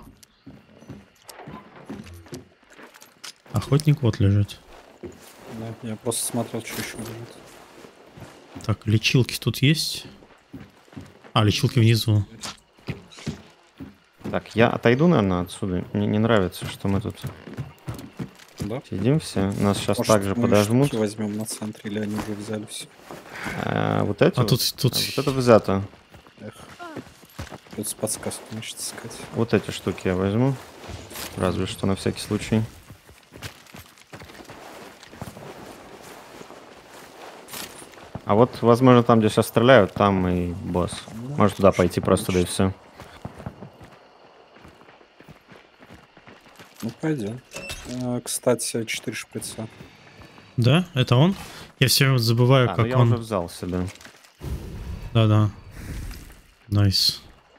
Охотник вот лежит. Да, я просто смотрел, что еще будет. Так, лечилки тут есть? А, лечилки внизу. Так, я отойду, наверное, отсюда. Мне не нравится, что мы тут Да? сидим все. Нас сейчас Может, также мы подожмут. штуки возьмем на центре, или они уже взяли все. Вот эти А вот? тут... Вот это взято. Эх. Тут с подсказку, значит, искать. Вот эти штуки я возьму. Разве что на всякий случай. А вот, возможно, там, где сейчас стреляют, там и босс. Ну, Может туда слушай, пойти просто, да и все. Ну, пойдем. Кстати, 4 шприца. Да? Это он? Я все время забываю, Ну как я он... уже взял себе. Да-да. Найс.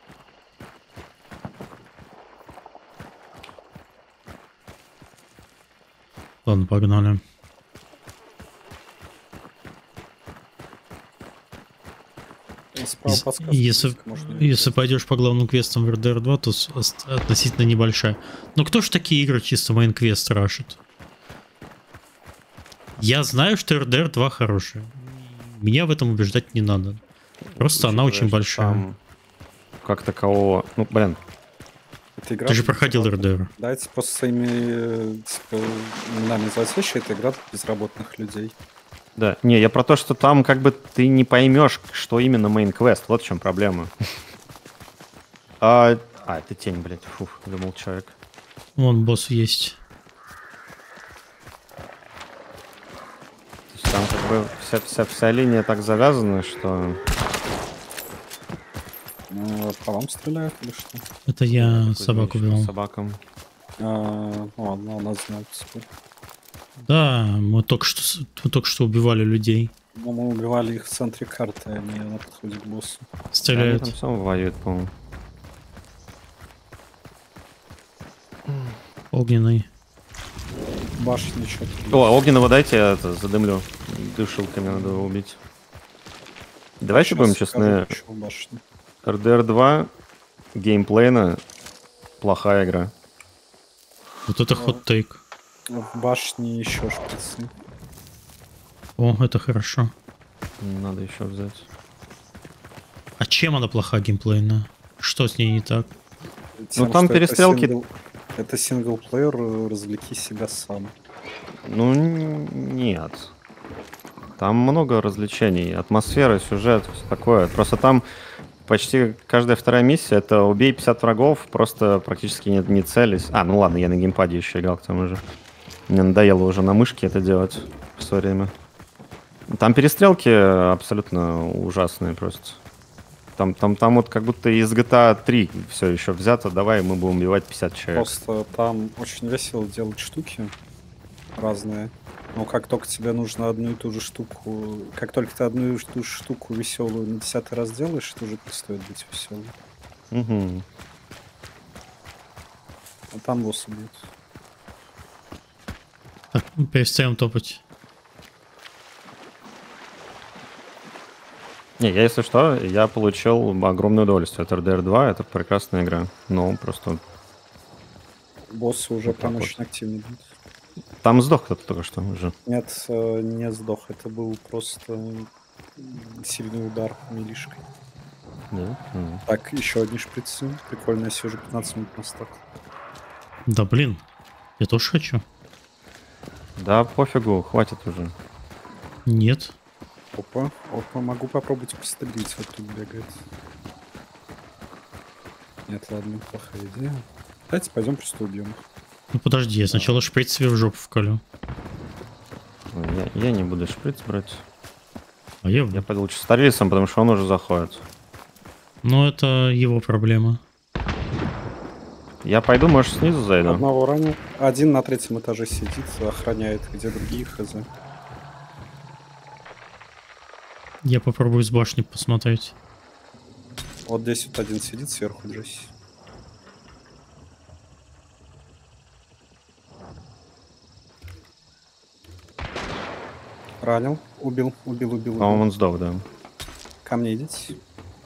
Ладно, погнали. Справа подсказка. Если, можно если взять. пойдешь по главным квестам в RDR 2, то относительно небольшая. Но кто ж такие игры чисто мейн-квест рашит? Я знаю, что RDR 2 хорошая. Меня в этом убеждать не надо. Просто она очень Учитывая, что большая. там как такового... Ну, блин, Эта игра Ты же проходил безработная. RDR. Давайте просто своими типа, именами называть вещи. Это игра безработных людей. да. Не, я про то, что там как бы ты не поймешь, что именно мейн-квест. Вот в чем проблема. Это тень, блядь. Фух, думал человек. Вон босс есть. То есть там как бы вся линия так завязана, что... По вам стреляют или что? Это я Такой собаку зрелищный убил. Собакам. Ну ладно, нас знают теперь. Да, мы только что убивали людей. Но мы убивали их в центре карты, а не на подходе к боссу. Они Стреляют. там сам воюют, по-моему. Огненный. Башни что-то. О, огненного дайте, я это задымлю. Душилками надо его убить. Давайте будем честны. RDR 2 геймплейно плохая игра. Вот это хот-тейк. В башне еще шприцы. О, это хорошо. Надо еще взять. А чем она плоха геймплейно? Что с ней не так? Ну там перестрелки... Это синглплеер, развлеки себя сам. Ну нет. Там много развлечений. Атмосфера, сюжет, все такое. Просто там почти каждая вторая миссия — это убей 50 врагов, просто практически не целясь. А, ну ладно, я на геймпаде еще играл к тому же. Мне надоело уже на мышке это делать в свое время. Там перестрелки абсолютно ужасные просто. Там вот как будто из GTA 3 все еще взято. Давай мы будем убивать 50 человек. Просто там очень весело делать штуки разные. Но как только тебе нужно одну и ту же штуку... Как только ты одну и ту же штуку веселую на 10-й раз делаешь, это уже перестает быть веселым. Угу. А там босс убьют. Так, перестаем топать. Не, я, если что, я получил огромное удовольствие от RDR 2, это прекрасная игра. Но просто... Боссы уже вот прям вот. очень активно идут. Там сдох кто-то только что уже. Нет, не сдох. Это был просто сильный удар милишкой. Да? Так, еще одни шприцы. Прикольно, я сижу 15 минут на стак. Да блин, я тоже хочу. Да, пофигу, хватит уже. Нет. Опа, могу попробовать пострелить, вот тут бегает. Нет, ладно, плохая идея. Давайте пойдем просто убьем их. Ну подожди, я сначала шприц себе в жопу вколю. Я не буду шприц брать. А я... Я пойду лучше с Тарвисом, потому что он уже заходит. Ну это его проблема. Я пойду, может, снизу зайду. Одного ранил. Один на 3-м этаже сидит, охраняет, где другие хз. Я попробую с башни посмотреть. Вот здесь вот один сидит сверху, Джесси. Ранил. Убил. По-моему, он сдох, да. Ко мне идите.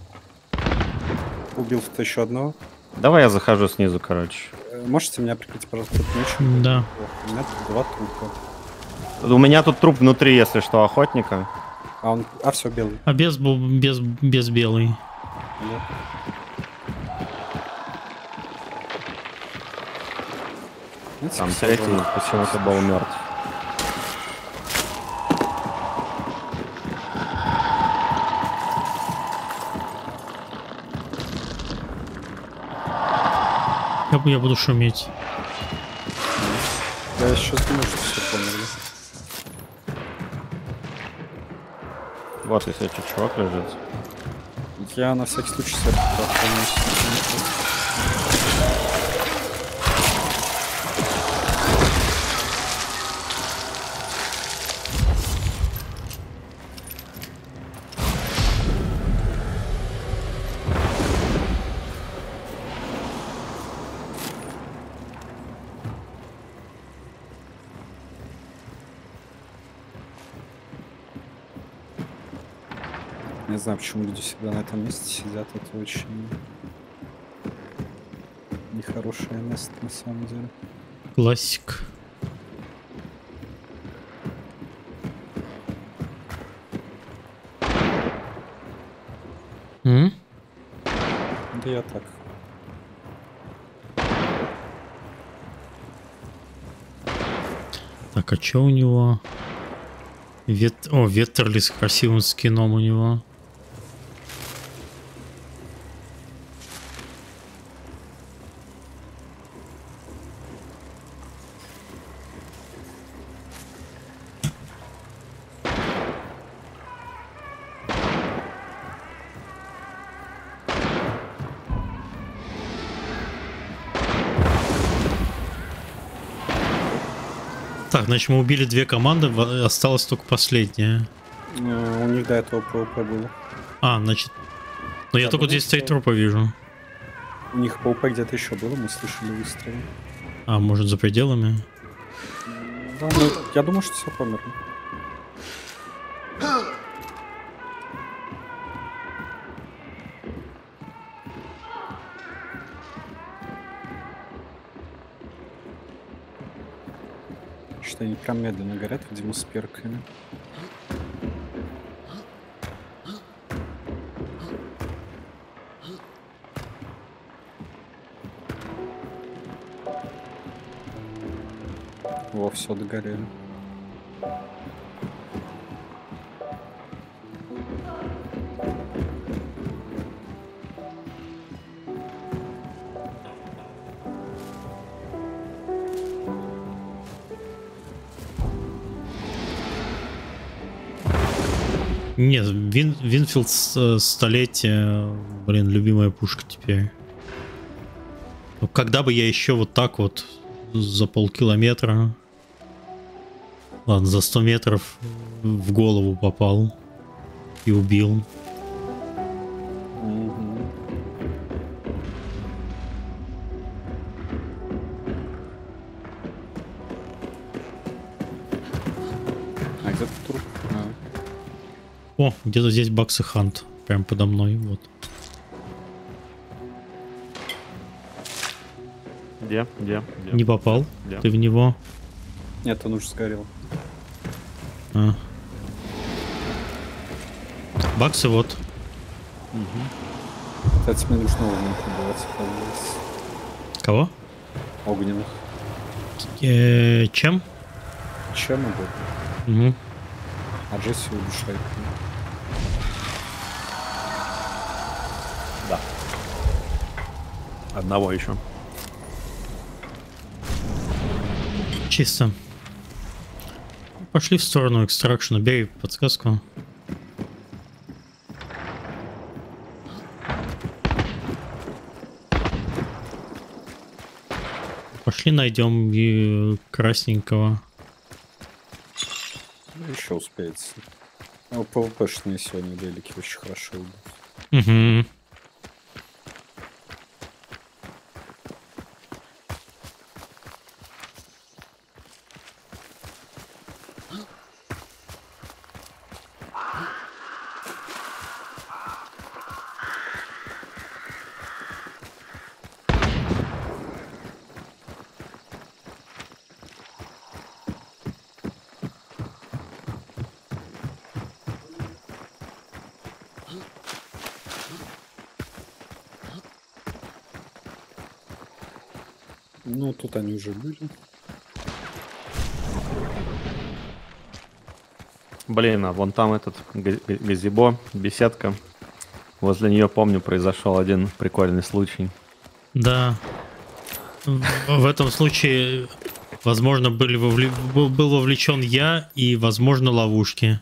Убил еще одного. Давай я захожу снизу, короче. Можете меня прикрыть, пожалуйста, тут нечего? Да. У меня тут 2 трупа. У меня тут труп внутри, если что, охотника. А все, белый. А без белый. Да. Знаете, Там всё третий равно. почему-то был мертв. Я буду шуметь. Я сейчас думаю, что все померли. Вот, если что, чувак лежит. Я на всякий случай сверху охраняюсь. Не знаю, почему люди всегда на этом месте сидят. Это очень нехорошее место на самом деле. Классик. М? Да я так. Так, а чё у него? О, Веттерли с красивым скином у него. Так, значит, мы убили 2 команды, осталась только последняя. У них до этого ПВП было. А, значит... Ну я Да, только потому здесь 3 что- трупа вижу. У них ПВП где-то еще было, мы слышали выстрелы. А, может, за пределами? Да, ну, я думаю, что все померли. Что они прям медленно горят, видимо, с перками. Во, все догорели. Нет, Винфилд столетие, блин, любимая пушка теперь. Ну, когда бы я еще вот так вот за полкилометра, ладно, за 100 метров в голову попал и убил. Мгм. А где-то труп. А, О, где-то здесь Бакс и Хант. Прям подо мной, вот. Где? Не попал Где? ты в него. нет, он уже сгорел. А. Баксы вот. Кстати, мне нужно огненных убивать. оказывается. Кого? Огненных. Чем? Чем угодно. Мгм. А Джесси удушает. Да. Одного еще. Чисто. Пошли в сторону экстракшена. Бей подсказку. Пошли найдем и красненького. Еще успеется. Ну, ПВПшные сегодня велики очень хорошо идут. Угу. Ну, тут они уже были. Блин, а вон там этот газибо, беседка. Возле нее, помню, произошел один прикольный случай. Да. В этом случае, возможно, был вовлечен я и, возможно, ловушки.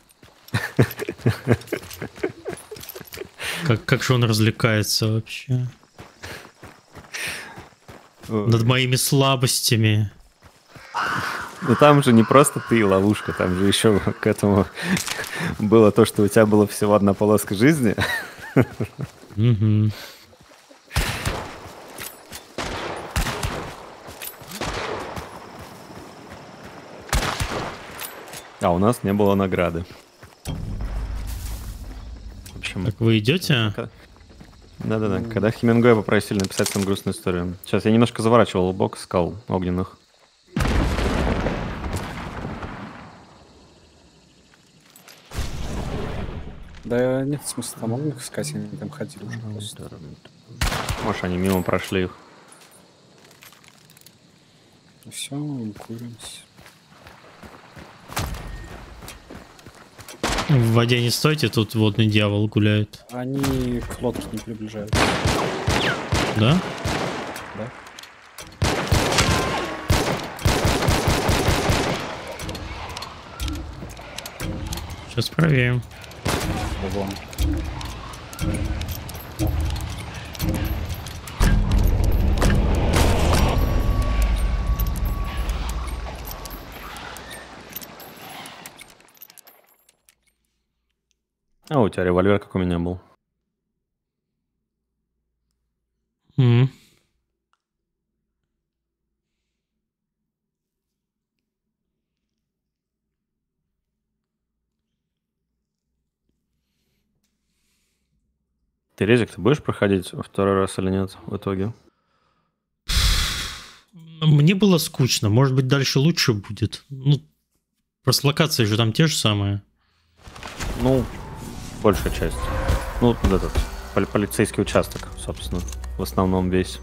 Как же он развлекается вообще? Над моими слабостями. Ну там же не просто ты и ловушка, там же еще к этому было то, что у тебя была всего одна полоска жизни. Угу. А у нас не было награды. В общем, Так вы идете? да-да-да. Когда Хемингуэя попросили написать там грустную историю. Сейчас я немножко заворачивал бок скал огненных. Да нет смысла там огненных искать, они там ходили уже просто. Может, они мимо прошли их. Все, куримся. В воде не стойте, тут водный дьявол гуляет. Они к лодке не приближаются. Да? Да? Сейчас проверим. Вон. А у тебя револьвер, как у меня был. М. Ты, Резик, ты будешь проходить второй раз или нет в итоге? Мне было скучно. Может быть, дальше лучше будет. Ну, просто локации же там те же самые. Ну, большая часть. Ну, вот этот полицейский участок, собственно, в основном весь.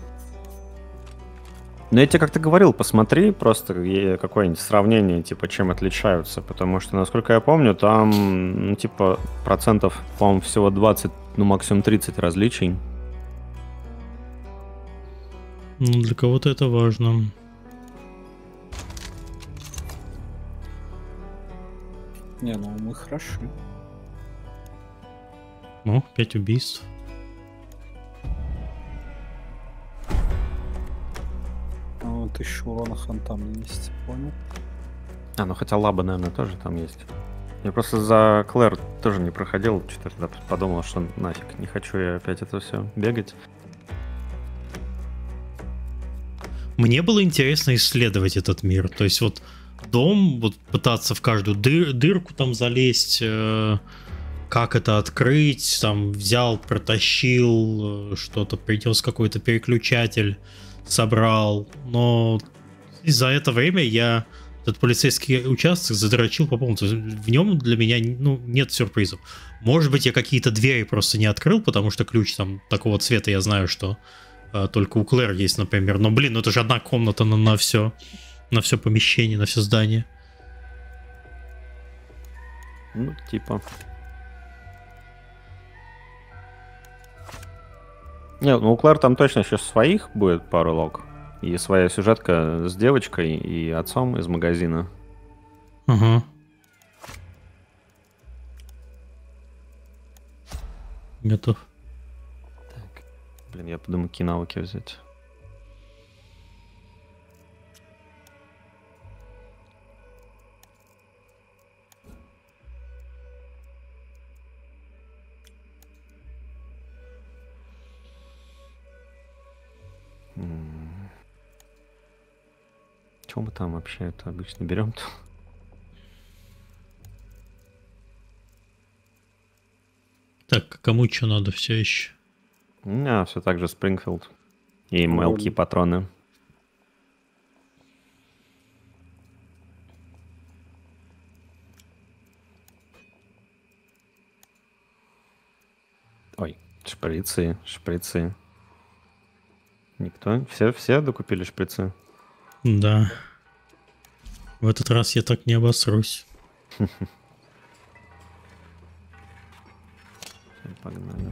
Но я тебе как-то говорил, посмотри просто какое-нибудь сравнение, типа, чем отличаются. Потому что, насколько я помню, там, ну, типа, процентов, по-моему, всего 20, ну, максимум 30 различий. Ну, для кого-то это важно. Не, ну мы хороши. Ну, 5 убийств. Ну, 1000 урона хантам нанести, понял? А, ну хотя лаба, наверное, тоже там есть. Я просто за Клэр тоже не проходил, что-то подумал, что нафиг, не хочу я опять это все бегать. Мне было интересно исследовать этот мир. То есть вот дом, вот пытаться в каждую дырку там залезть, как это открыть, там взял, протащил, что-то, принес какой-то переключатель, собрал. Но за это время я этот полицейский участок задрочил по полному. В нем для меня, ну, нет сюрпризов. Может быть, я какие-то двери просто не открыл, потому что ключ там такого цвета я знаю, что только у Клэр есть, например. Но, блин, ну это же одна комната на все помещение, на все здание. Ну, типа. Не, ну у Клэр там точно еще своих будет пару лог. И своя сюжетка с девочкой и отцом из магазина. Ага. Готов. Так. Блин, я подумаю, какие навыки взять. Чего мы там вообще это обычно берем-то? Так, кому что надо все еще? А, все так же Спрингфилд. И мелкие патроны. Ой, шприцы. Никто? Все докупили шприцы? Да. В этот раз я так не обосрусь. Погнали.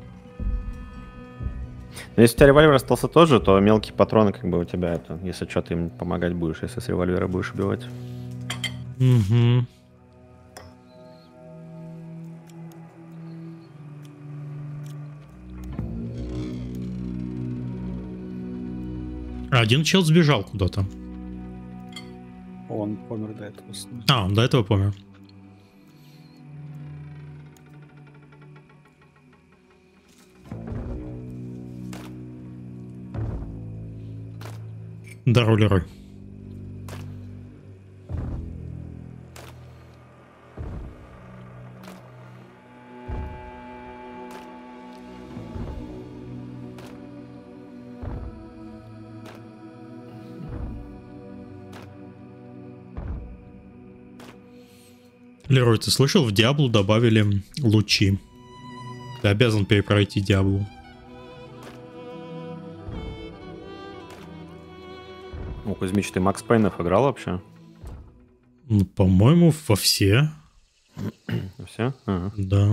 Но если у тебя револьвер остался тоже, то мелкие патроны как бы у тебя это, если что, ты им помогать будешь, если с револьвера будешь убивать. Угу. Один чел сбежал куда-то. Он помер до этого. А, он до этого помер. Да, рулеры. Лерой, ты слышал, в Диаблу добавили лучи. Ты обязан перепройти Диаблу. Ну, Кузьмич, ты Макс Пейнов играл вообще? Ну, по-моему, во все. Все? Ага. Да.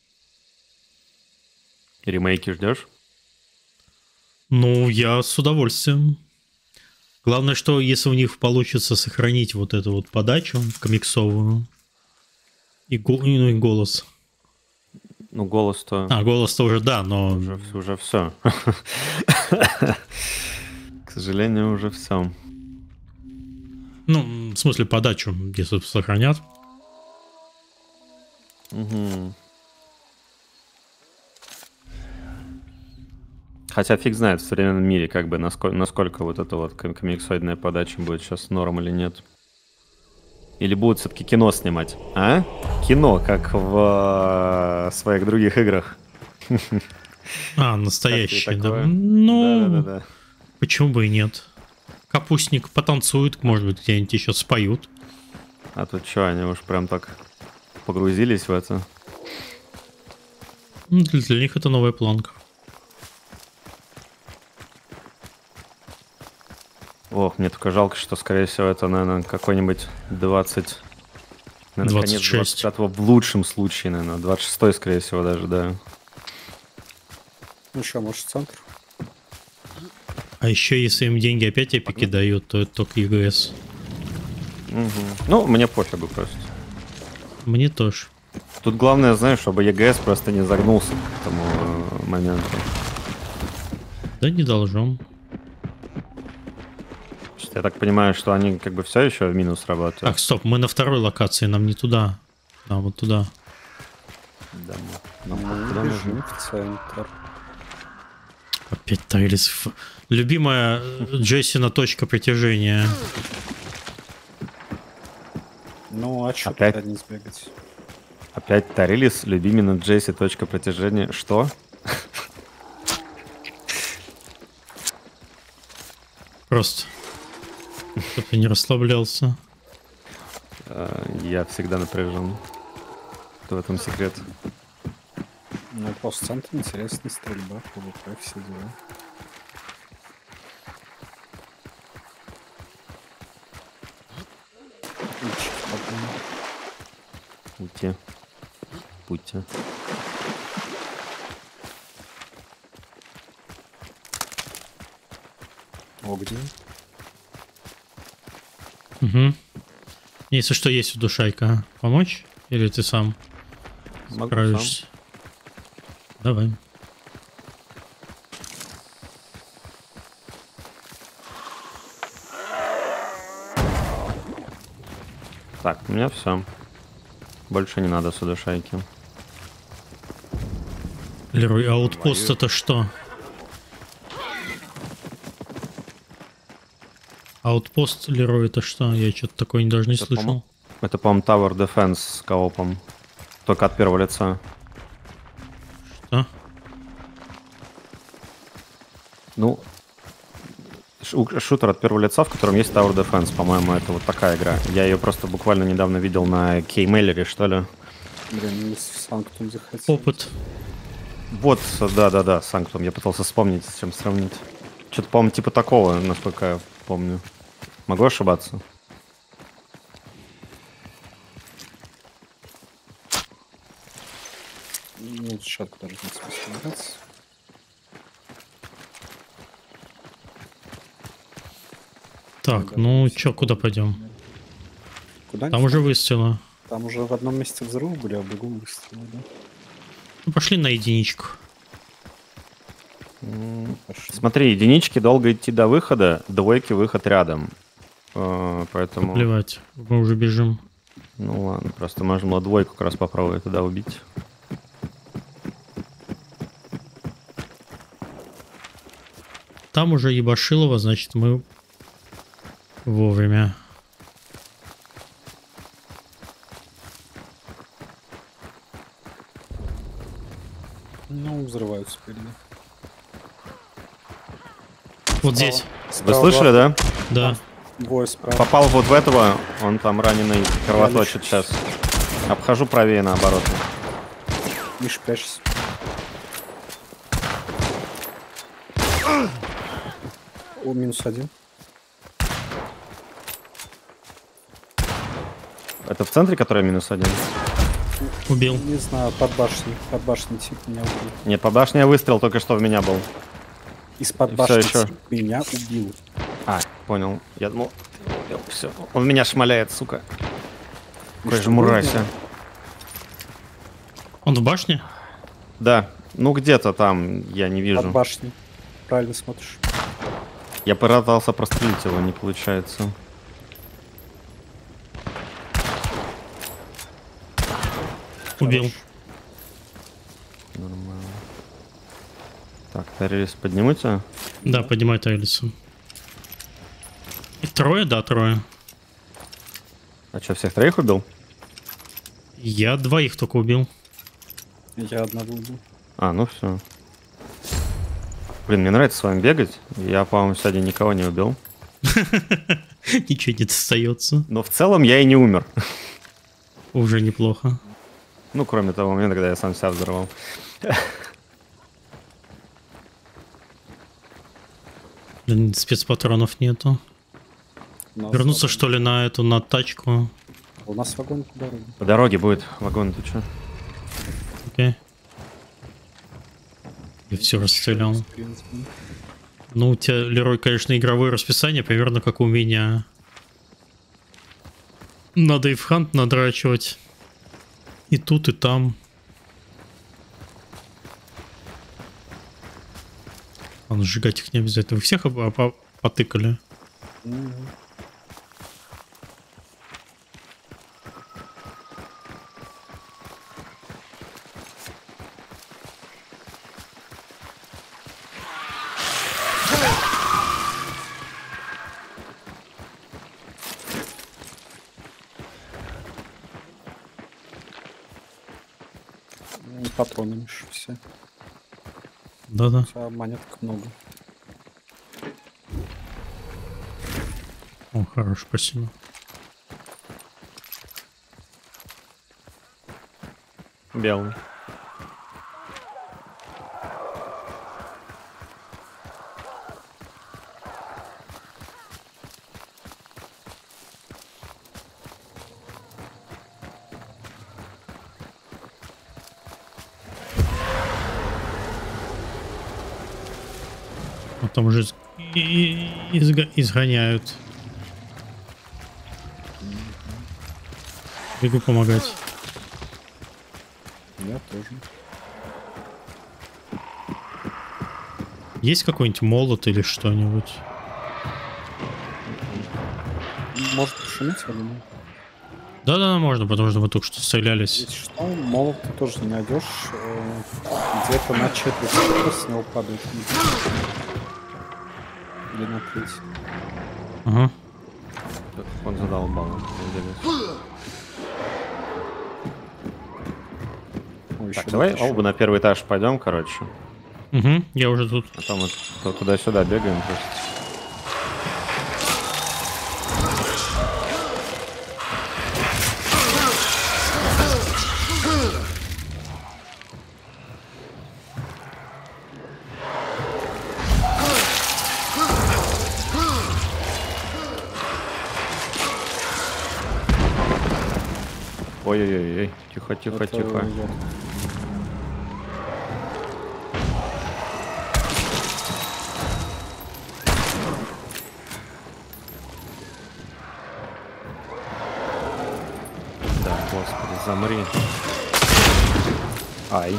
Ремейки ждешь? Ну, я с удовольствием. Главное, что если у них получится сохранить вот эту вот подачу комиксовую и, и голос. Ну, голос-то... А, голос-то уже, да, но... Уже все. К сожалению, уже все. Ну, в смысле, подачу, если сохранят. Угу. Хотя фиг знает в современном мире, как бы, насколько вот эта вот комиксоидная подача будет сейчас норм или нет. Или будут все-таки кино снимать? А? Кино, как в своих других играх. А, настоящий, да. такое? Ну, Да-да-да. почему бы и нет? Капустник потанцует, может быть, где-нибудь еще споют. А тут что, они уж прям так погрузились в это? Ну, для них это новая планка. Ох, мне только жалко, что, скорее всего, это, наверное, какой-нибудь 20... Наверное, конец 26. 25-го в лучшем случае, наверное. 26-й, скорее всего, даже, да. Ну что, может, центр? А еще, если им деньги опять эпики дают, то это только ЕГС. Мгм. Ну, мне пофигу просто. Мне тоже. Тут главное, знаешь, чтобы ЕГС просто не загнулся к этому моменту. Да не должен. Я так понимаю, что они как бы все еще в минус работают. Так, стоп, мы на второй локации, нам не туда. А, вот туда. Да, Мы куда бежим нужно? в центр. Опять Тайлис. Любимая Джессина точка притяжения. Ну, а что Опять? тогда не сбегать? Опять Тарилис, любимина Джесси, точка протяжения. Что? Просто. Чтоб я не расслаблялся. Я всегда напряжен. В этом секрет. Ну, просто центр интересная стрельба, ПВП, все дела. Ич, потом. Пути. Пути. Огнен. Угу. Если что, есть удушайка. Помочь? Или ты сам Могу справишься? Давай. Так, у меня все. Больше не надо сюда шайки. Лерой, аутпост это что? Аутпост, Лерой, это что? Я что-то такое даже не Это, слышал. Это, по-моему, Tower Defense с коопом. Только от первого лица. Что? Ну, шутер от первого лица, в котором есть Tower Defense, по-моему, это вот такая игра. Я ее просто буквально недавно видел на Кеймейлере, что ли. Блин, не в Санктум захотел. Опыт. Вот, да-да-да, Санктум. Я пытался вспомнить, с чем сравнить. Что-то, по-моему, типа такого, насколько я помню. Могу ошибаться? Ну, шатку даже не смысла играть. Так, ну чё, куда пойдем? Куда Там уже выстрелы. Там уже в одном месте взрывы были, а в другом выстрелы, да? Ну, пошли на единичку. Пошли. Смотри, единички долго идти до выхода, двойки выход рядом. Поэтому... Плевать, мы уже бежим. Ну ладно, просто можем на двойку как раз попробовать туда убить. Там уже ебашилово, значит мы вовремя. Ну, взрываются впереди. Вот здесь. Вы слышали, да? Да. Двое справа. Попал вот в этого, он там раненый, кровоточит сейчас. Обхожу правее наоборот. Миш, прячься. О, -1. Это в центре, который -1? Убил. Не знаю, под башней. Под башней тип меня убил. Нет, по башне выстрел только что в меня был. Из-под Всё башни ещё. тип меня убил. А, понял. Я думал, все. Он меня шмаляет, сука. Какой же что, мразь, убил? а. Он в башне? Да, ну где-то там, я не Под вижу. башней. Правильно смотришь. Я пытался прострелить его, не получается. Убил. Хорош. Нормально. Так, Тарелис поднимите. Да, поднимай Тайлису. И трое, да, трое. А что, всех троих убил? Я двоих только убил. Я одного убил. А, ну все. Блин, мне нравится с вами бегать. Я, по-моему, сегодня никого не убил. Ничего не достается. Но в целом я и не умер. Уже неплохо. Ну, кроме того момента, когда я сам себя взорвал. Блин, спецпатронов нету. Вернуться, что ли, на эту, на тачку? У нас вагон по дороге. По дороге будет вагон, ты чё? Окей. Я все расстрелял. Ну, у тебя, Лерой, конечно, игровое расписание примерно как у меня. Надо и в хант надрачивать. И тут, и там. А сжигать их не обязательно. Вы всех потыкали? Патроны все. Да-да. А монеток много. О, хорош, спасибо. Белый. А там уже изгоняют. Бегу помогать. Я тоже. Есть какой-нибудь молот или что-нибудь? Может пошуметь, я думаю. Да-да, можно, потому что мы только что стрелялись. Если что, молот ты тоже не найдешь. Где-то на четверть метра с него падает. Или на треть. Ага. Он задал баллон. Так, давай оба на первый этаж пойдем, короче. Угу, я уже тут. А то мы туда-сюда бегаем просто. Ой-ой-ой, тихо. Да, господи, замри. Ай.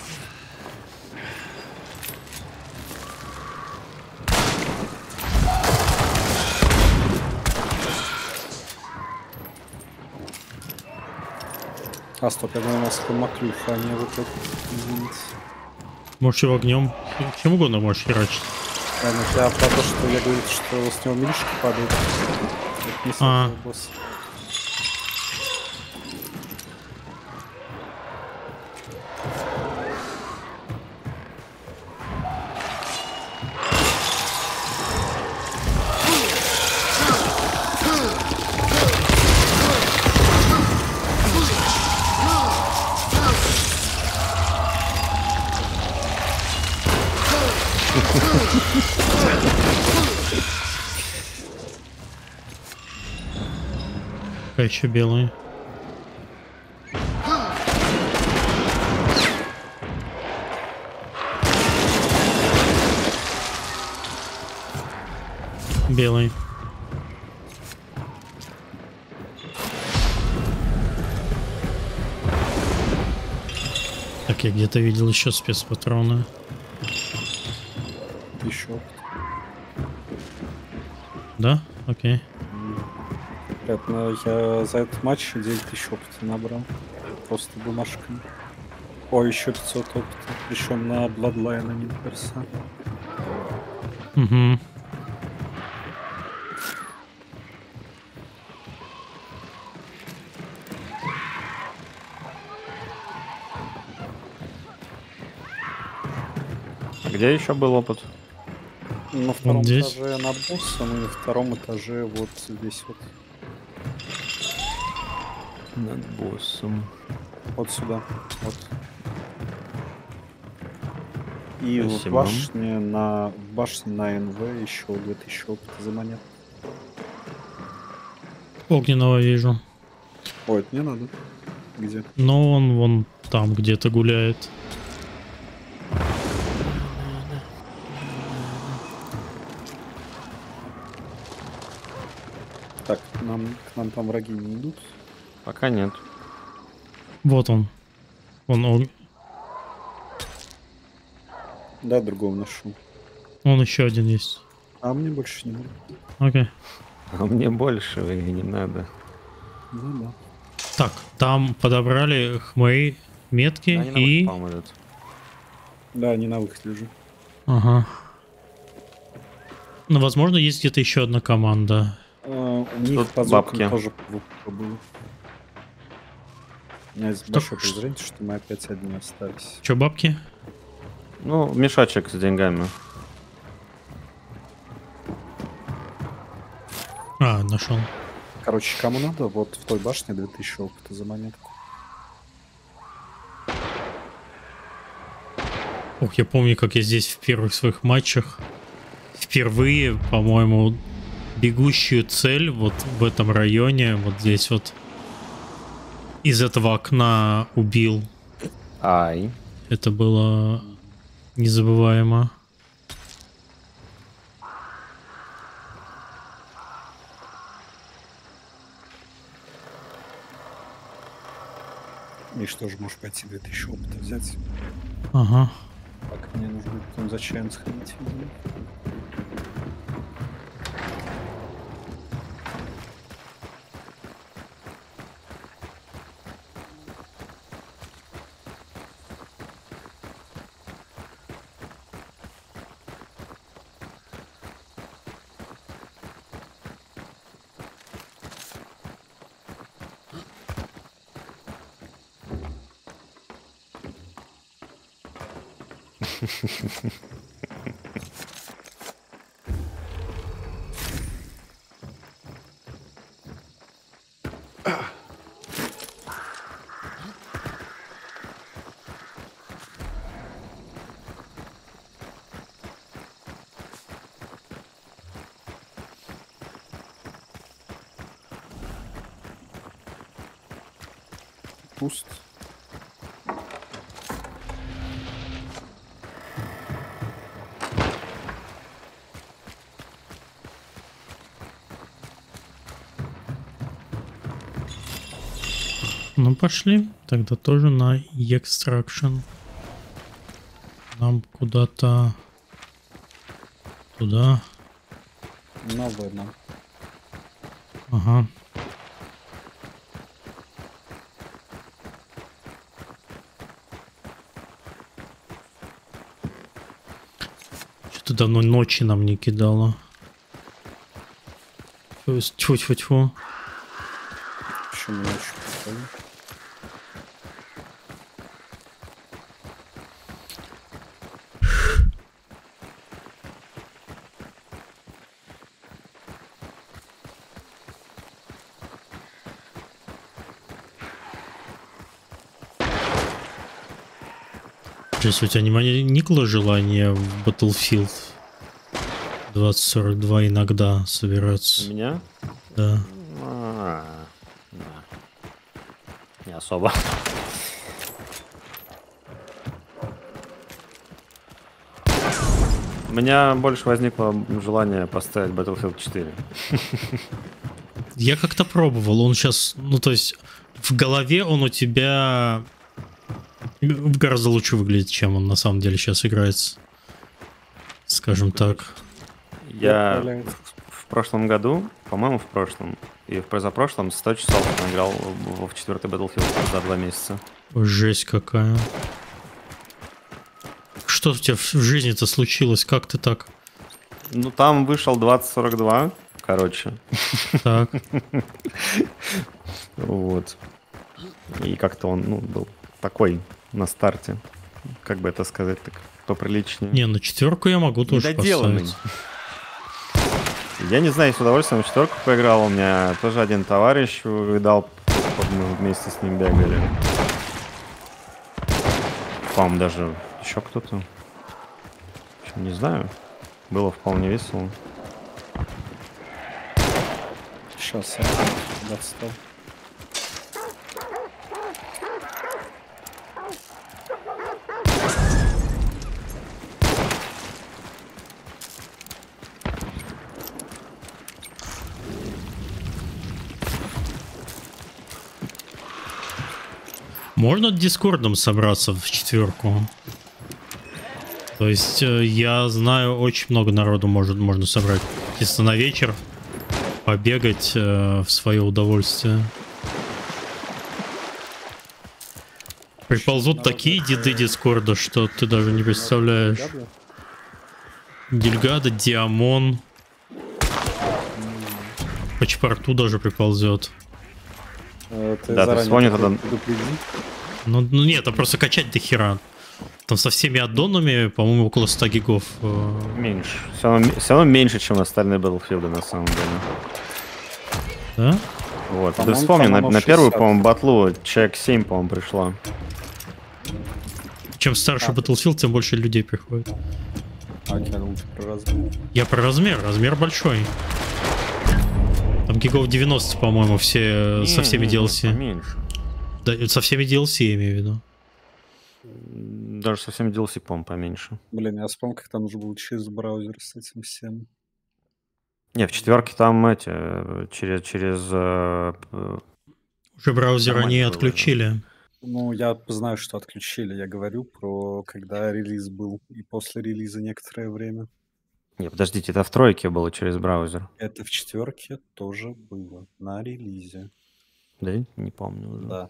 А, стоп, я думал, у нас маклюха, а не вот это. Извините. Можешь его огнем. Чем угодно можешь херачить. Ладно, я про то, что я говорю, что с него милишки падают. Это не сам босс. Какая еще белая. Белый. Так, я где-то видел еще спецпатроны. Еще. Да? Окей. Ребят, я за этот матч 9000 опыта набрал. Просто бумажками. Ой, еще 500 опыта. Причем на Bloodline, а не на перса. Угу. Где еще был опыт? На втором здесь? этаже над боссом и на втором этаже вот здесь вот. Над боссом. Вот сюда. Вот. И в Спасибо. башне на НВ еще 2000 опыта за монет. Огненного вижу. Ой, это не надо. Где? Но он вон там где-то гуляет. Так, к нам там враги не идут. Пока нет. Вот он. Да, другого ношу. Он еще один есть. А мне больше не надо. Окей. А мне больше не надо. Ну да. Так, там подобрали хмыри, метки Да, они на и... выход, по-моему, идут. Да, они на выходе уже. Ага. Ну, возможно, есть где-то еще одна команда. У них Тут по звукам бабки. тоже было. У меня есть большое подозрение, что мы опять одни остались. Че, бабки? Ну, мешочек с деньгами. А, нашел. Короче, кому надо, вот в той башне 2000 опыта за монетку. Ох, я помню, как я здесь в первых своих матчах впервые, по-моему, бегущую цель вот в этом районе, вот здесь вот, из этого окна убил. Ай. Это было незабываемо. И что же, можешь пойти 2000 опыта взять? Ага. Так, мне нужно будет потом за чаем сходить, видимо. Пуст. Ну, пошли. Тогда тоже на Extraction. Нам куда-то туда. Новое нам. Ага. Что-то давно ночи нам не кидало. Тьфу-тьфу-тьфу. Почему не очень прикольно? Здесь у тебя не никло желание в Battlefield 2042 иногда У собираться? меня? Да. Да. Не особо. У меня больше возникло желание поставить Battlefield 4. Я как-то пробовал, он сейчас, ну то есть в голове он у тебя гораздо лучше выглядит, чем он на самом деле сейчас играется. Скажем так. Я Отправляется. в прошлом году, по-моему, в прошлом и в позапрошлом 100 часов играл в 4-й Battlefield за 2 месяца. Жесть какая. Что у тебя в жизни-то случилось? Как ты так? Ну, там вышел 2042, короче. Так. Вот. И как-то он, ну, был такой на старте. Как бы это сказать так? поприличнее. Не, на 4 я могу тоже Недоделанный. поставить. Я не знаю, с удовольствием в 4 поиграл. У меня тоже один товарищ видал, мы вместе с ним бегали. По-моему, даже еще кто-то. Не знаю. Было вполне весело. Сейчас я достал. Можно дискордом собраться в 4? То есть я знаю, очень много народу можно собрать. Чисто на вечер побегать в свое удовольствие. Приползут такие деды дискорда, что ты даже не представляешь. Дельгада, Диамон. По чпорту даже приползет. Да, ты вспомни тогда. Ну нет, это просто качать до хера. Там со всеми аддонами, по-моему, около 100 гигов. Меньше. Все равно меньше, чем остальные Battlefield на самом деле. Да? Вот. Ты вспомни, на первую, по-моему, батлу человек 7, по-моему, пришло. Чем старше Battlefield, тем больше людей приходит. А я лучше про размер. Я про размер. Размер большой. Там гигов 90, по-моему, все со всеми DLC. Меньше. Да, со всеми DLC, я имею в виду. Даже со всеми DLC, по-моему, поменьше. Блин, я вспомнил, как там нужно было через браузер с этим всем. Не, в 4 там эти, через Уже браузер нормально они было, отключили. Ну, я знаю, что отключили. Я говорю про когда релиз был и после релиза некоторое время. Не, подождите, это в 3 было через браузер. Это в 4 тоже было на релизе. Да? Не помню уже. Да.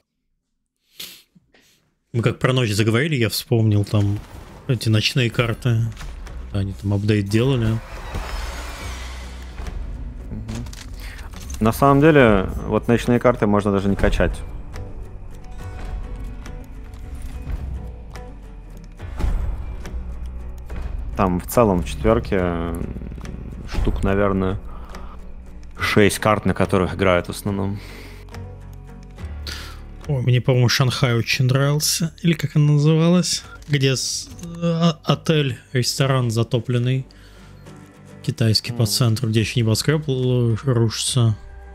Мы как про ночь заговорили, я вспомнил там эти ночные карты. Они там апдейт делали. На самом деле, вот ночные карты можно даже не качать. Там в целом в 4 штук, наверное, 6 карт, на которых играют в основном. Ой, мне, по-моему, Шанхай очень нравился. Или как она называлась? Где отель, ресторан затопленный. Китайский по центру, где еще небоскреб рушится.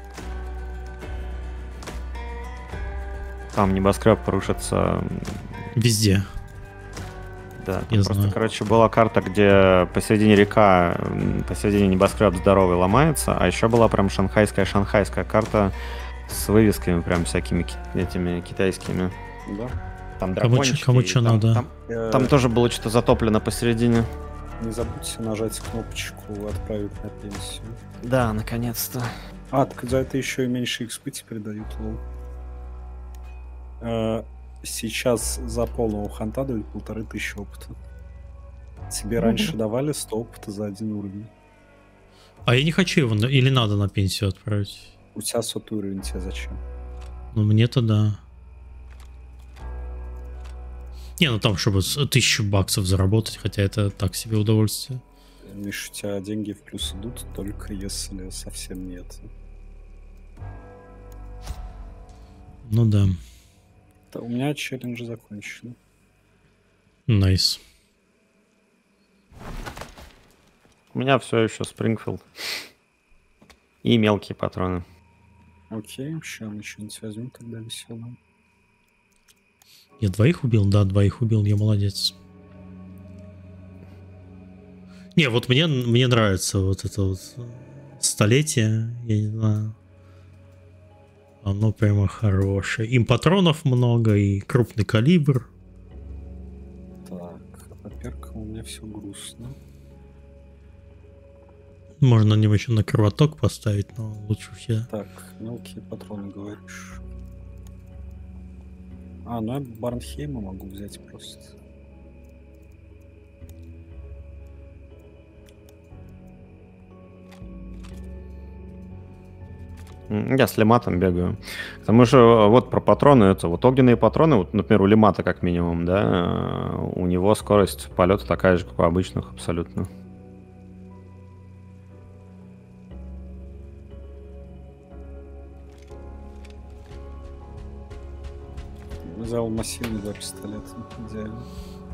Там небоскреб рушится Везде. Да, Я просто, знаю. короче, была карта, где посередине река, посередине небоскреб здоровый ломается, а еще была прям шанхайская карта с вывесками прям всякими этими китайскими. Да. Там Кому дракончики. чё надо. Там тоже было что-то затоплено посередине. Не забудьте нажать кнопочку «Отправить на пенсию». Да, наконец-то. А, так за это еще и меньше XP теперь дают, лол. Сейчас за полного ханта дают 1500 опыта. Тебе раньше давали 100 опыта за 1 уровень. А я не хочу его, или надо на пенсию отправить? У тебя 100 уровень, тебе зачем? Ну мне-то да. Не, ну там, чтобы 1000 баксов заработать, хотя это так себе удовольствие. Миш, у тебя деньги в плюс идут, только если совсем нет. Ну да. У меня челленджи закончены. Найс. У меня все еще Спрингфилд. И мелкие патроны. Окей, еще мы что-нибудь возьмем тогда веселое. Я 2 убил? Да, 2 убил, я молодец. Не, вот мне нравится вот это вот столетие, я не знаю. Оно прямо хорошее. Им патронов много, и крупный калибр. Так, по перкам у меня все грустно. Можно на него еще на кровоток поставить, но лучше все. Так, мелкие патроны, говоришь. А, ну я Барнхейма могу взять просто. Я с лиматом бегаю. К тому же, вот про патроны, это вот огненные патроны, вот, например, у лимата как минимум, да, у него скорость полета такая же, как у обычных, абсолютно. Взял массивный 2 пистолета. Идеально.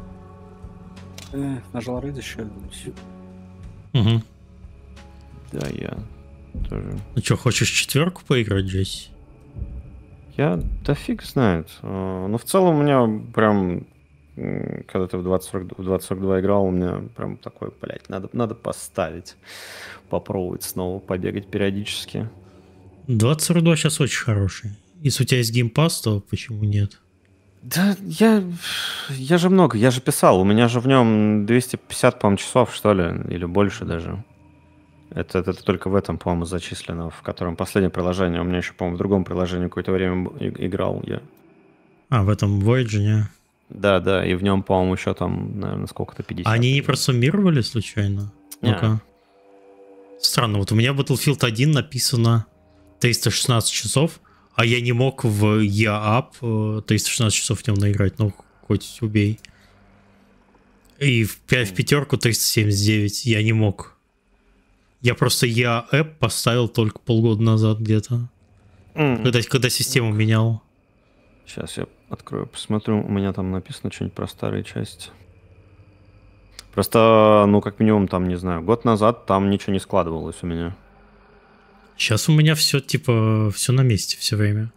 Нажал рейд еще вернусь. Угу. Да, я тоже. Ну что, хочешь 4 поиграть, Джесси? Да фиг знает. Но в целом у меня прям, когда ты в 2042 играл, у меня прям такой, блядь, надо поставить. Попробовать снова побегать периодически. 2042 сейчас очень хороший. Если у тебя есть геймпасс, то почему нет? Да, я же много, я же писал, у меня же в нем 250, по-моему, часов, что ли, или больше даже. Это только в этом, по-моему, зачислено, в котором последнее приложение. У меня еще, по-моему, в другом приложении какое-то время играл я. В этом Voyage? Да, и в нем, по-моему, еще там, наверное, сколько-то 50. Они не просуммировали случайно? Ну-ка. Странно, вот у меня Battlefield 1 написано 316 часов, а я не мог в EAP 316 часов в нем наиграть, ну, хоть убей. И в пятерку 379 я не мог. Я просто EAP поставил только полгода назад где-то, когда систему менял. Сейчас я открою, посмотрю, у меня там написано что-нибудь про старые части. Просто, ну, как минимум, там, не знаю, год назад там ничего не складывалось у меня. Сейчас у меня все, типа, все на месте все время.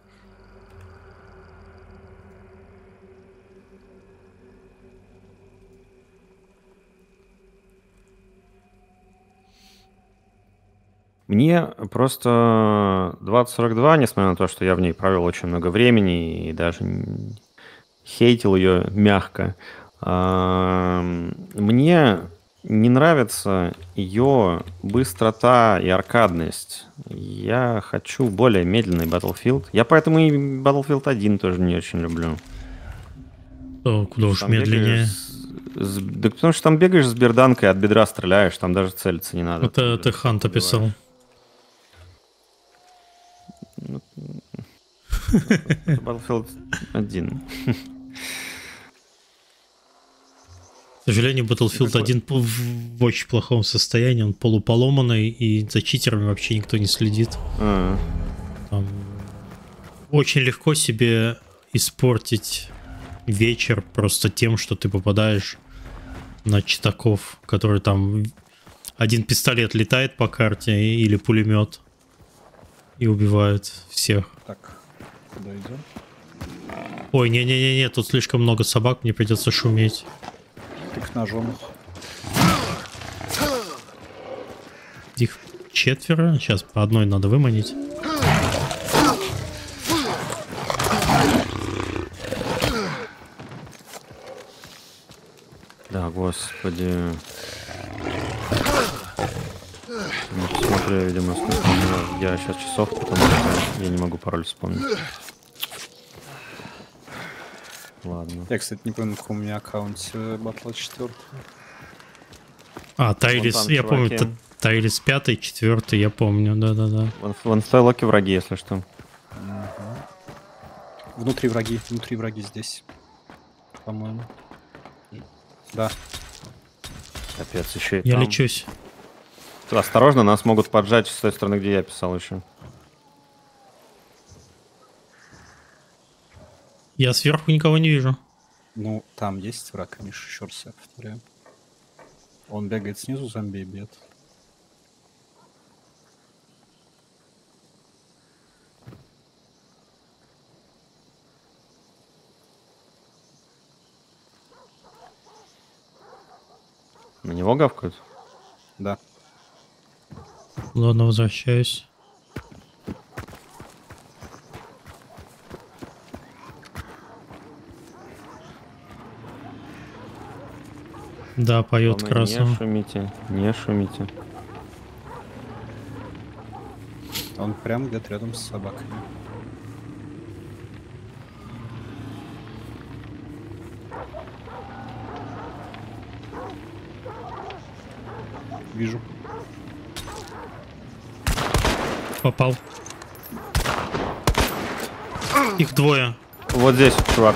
Мне просто 2042, несмотря на то, что я в ней провел очень много времени и даже хейтил ее мягко, мне не нравится ее быстрота и аркадность. Я хочу более медленный Battlefield. Я поэтому и Battlefield 1 тоже не очень люблю. Куда уж медленнее. Да потому что там бегаешь с берданкой, от бедра стреляешь, там даже целиться не надо. Это ты Хант описал. Battlefield 1. К сожалению, Battlefield 1 в очень плохом состоянии, он полуполоманный, и за читерами вообще никто не следит. Там очень легко себе испортить вечер просто тем, что ты попадаешь на читаков, которые там один пистолет летает по карте или пулемет и убивает всех. Так, куда идем? Ой, не-не-не, тут слишком много собак, мне придется шуметь. Их ножом. Их 4. Сейчас по одной надо выманить. Да, господи. Ну, посмотрю, видимо, сколько у меня. Я сейчас часов, потому что я не могу пароль вспомнить. Ладно. Я, кстати, не помню, какой у меня аккаунте Battle 4. Тайлис, я помню, Тайлис 5, 4, я помню, да-да-да. В Анстайлоке враги, если что. Внутри враги здесь, по-моему. Да. Капец, еще и Я там. лечусь. Осторожно, нас могут поджать с той стороны, где я писал еще. Я сверху никого не вижу. Ну, там есть враг, Миша, еще раз я повторяю. Он бегает снизу, зомби и бьет. На него гавкают? Да. Ладно, возвращаюсь. Да, поет красиво. Не шумите, не шумите. Он прям где-то рядом с собаками. Вижу. Попал. Их двое. Вот здесь, чувак.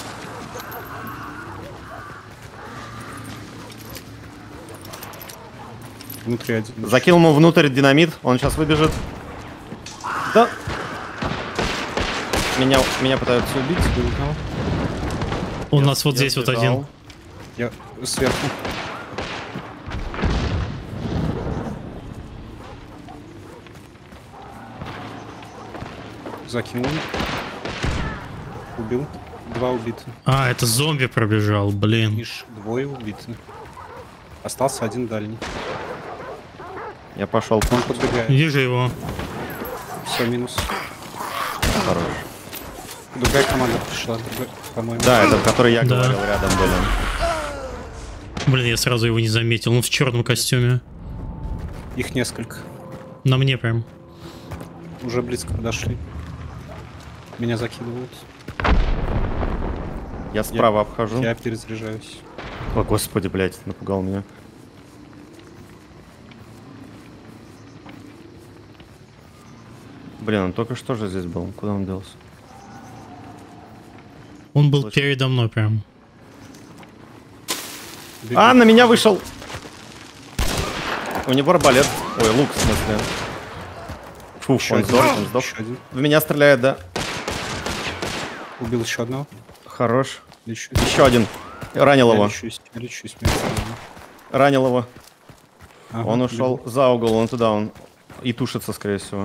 Внутри один. Закинул ему внутрь динамит, он сейчас выбежит. Да. Меня пытаются убить. У нас вот здесь вот сбежал. один. Я сверху. Закинул. Убил. 2 убиты. А, это зомби пробежал, блин. Ишь, 2 убиты. Остался один дальний. Я пошел. Он подбегает. Вижу его. Все, минус. Хорош. Другая команда пришла, по-моему. Да, это который я Да. говорил, рядом были. Блин, я сразу его не заметил. Он в черном костюме. Их несколько. На мне прям. Уже близко подошли. Меня закидывают. Я справа обхожу. Я перезаряжаюсь. О, господи, блядь, напугал меня. Блин, он только что же здесь был. Куда он делся? Он был Слышь. передо мной прям. А, на меня вышел! У него арбалет. Ой, лук, в смысле. Фу, Еще он один. сдох, он сдох. Еще один. В меня стреляет, да. Убил еще одного. Хорош. Лечусь. Еще один. Ранил Я его. лечусь. Я лечусь. Меня ранило. Ранил его. Ага, Он ушел убил. за угол, он туда, он и тушится, скорее всего.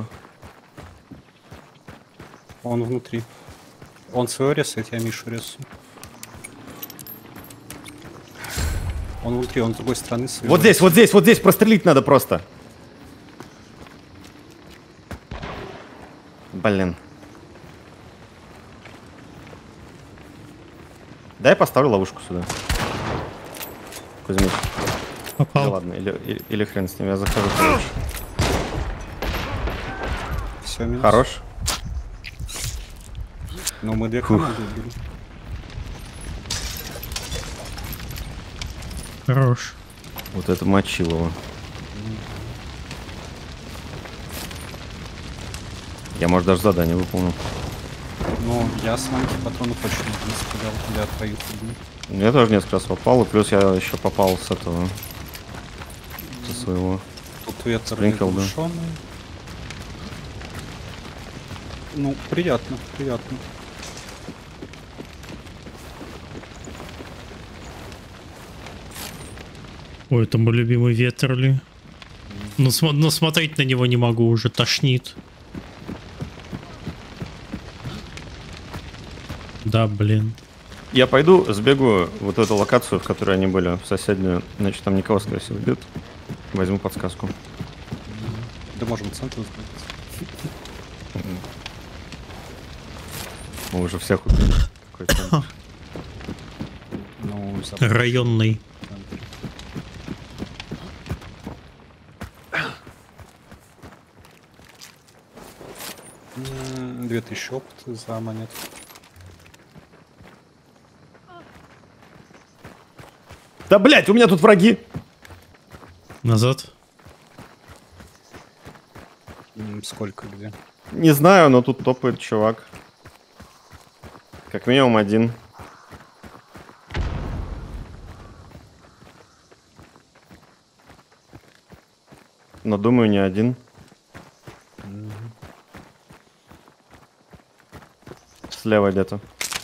Он внутри. Он своего рисует, я Мишу рисую. Он внутри, он с другой стороны своего. Вот здесь, прострелить надо просто. Блин. Дай я поставлю ловушку сюда. Кузьмич. Да Попал. ладно, или хрен с ним, я захожу. Короче. Все, минус. Хорош. Но мы 2 команды убили. Хорош. Вот это мочилово. Я, может, даже задание выполнил. Но я с манки патронов очень не стрелял для твоих убил. Я тоже несколько раз попал, и плюс я еще попал с этого. Со своего. Тут ветер Спрингфилда. приглушенный. Ну, приятно, приятно. Ой, это мой любимый Ветерли. Но смотреть на него не могу, уже тошнит. Да, блин. Я пойду, сбегу вот в эту локацию, в которой они были, в соседнюю. Значит, там никого, скорее всего, бьют. Возьму подсказку. Да можем центр сбить. Мы уже всех убили. Какой центр. Ну, забыл. Районный. М, 2000 опыта за монету. Да, блять, у меня тут враги! Назад. Сколько где? Не знаю, но тут топает чувак. Как минимум один. Но думаю, не один. Слева где-то.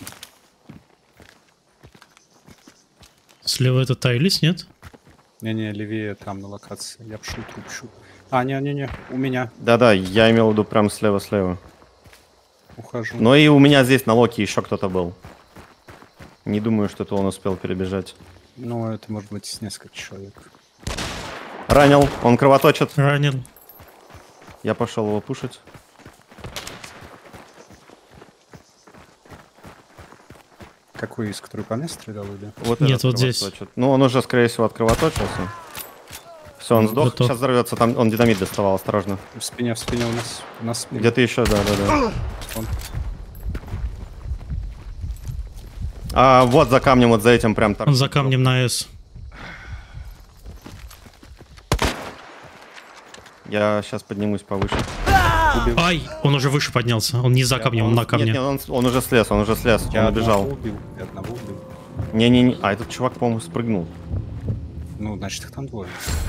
Слева это Тайлис, нет? Не-не, левее там на локации. Я пшу труп щу. А, не-не-не, у меня. Да-да, я имел в виду прям слева-слева. Ухожу. Но и у меня здесь на локе еще кто-то был. Не думаю, что это он успел перебежать. Ну, это может быть с несколько человек. Ранил, он кровоточит. Ранен. Я пошел его пушить. Какой из, который по мне стрелял или? Вот Нет, этот вот здесь. кровоточит. Ну, он уже, скорее всего, откровоточился. Все, он сдох. Готов. Сейчас взорвется. Там он динамит доставал, осторожно. В спине у нас. У нас спине. Где-то еще, да. Он. А вот за камнем, вот за этим прям Он за камнем на С. Я сейчас поднимусь повыше. Убил. Ай, он уже выше поднялся. Он не за камнем, он на камне. Нет, он уже слез, он убежал. Я одного убил. Не-не-не, а этот чувак, по-моему, спрыгнул. Ну, значит, их там двое.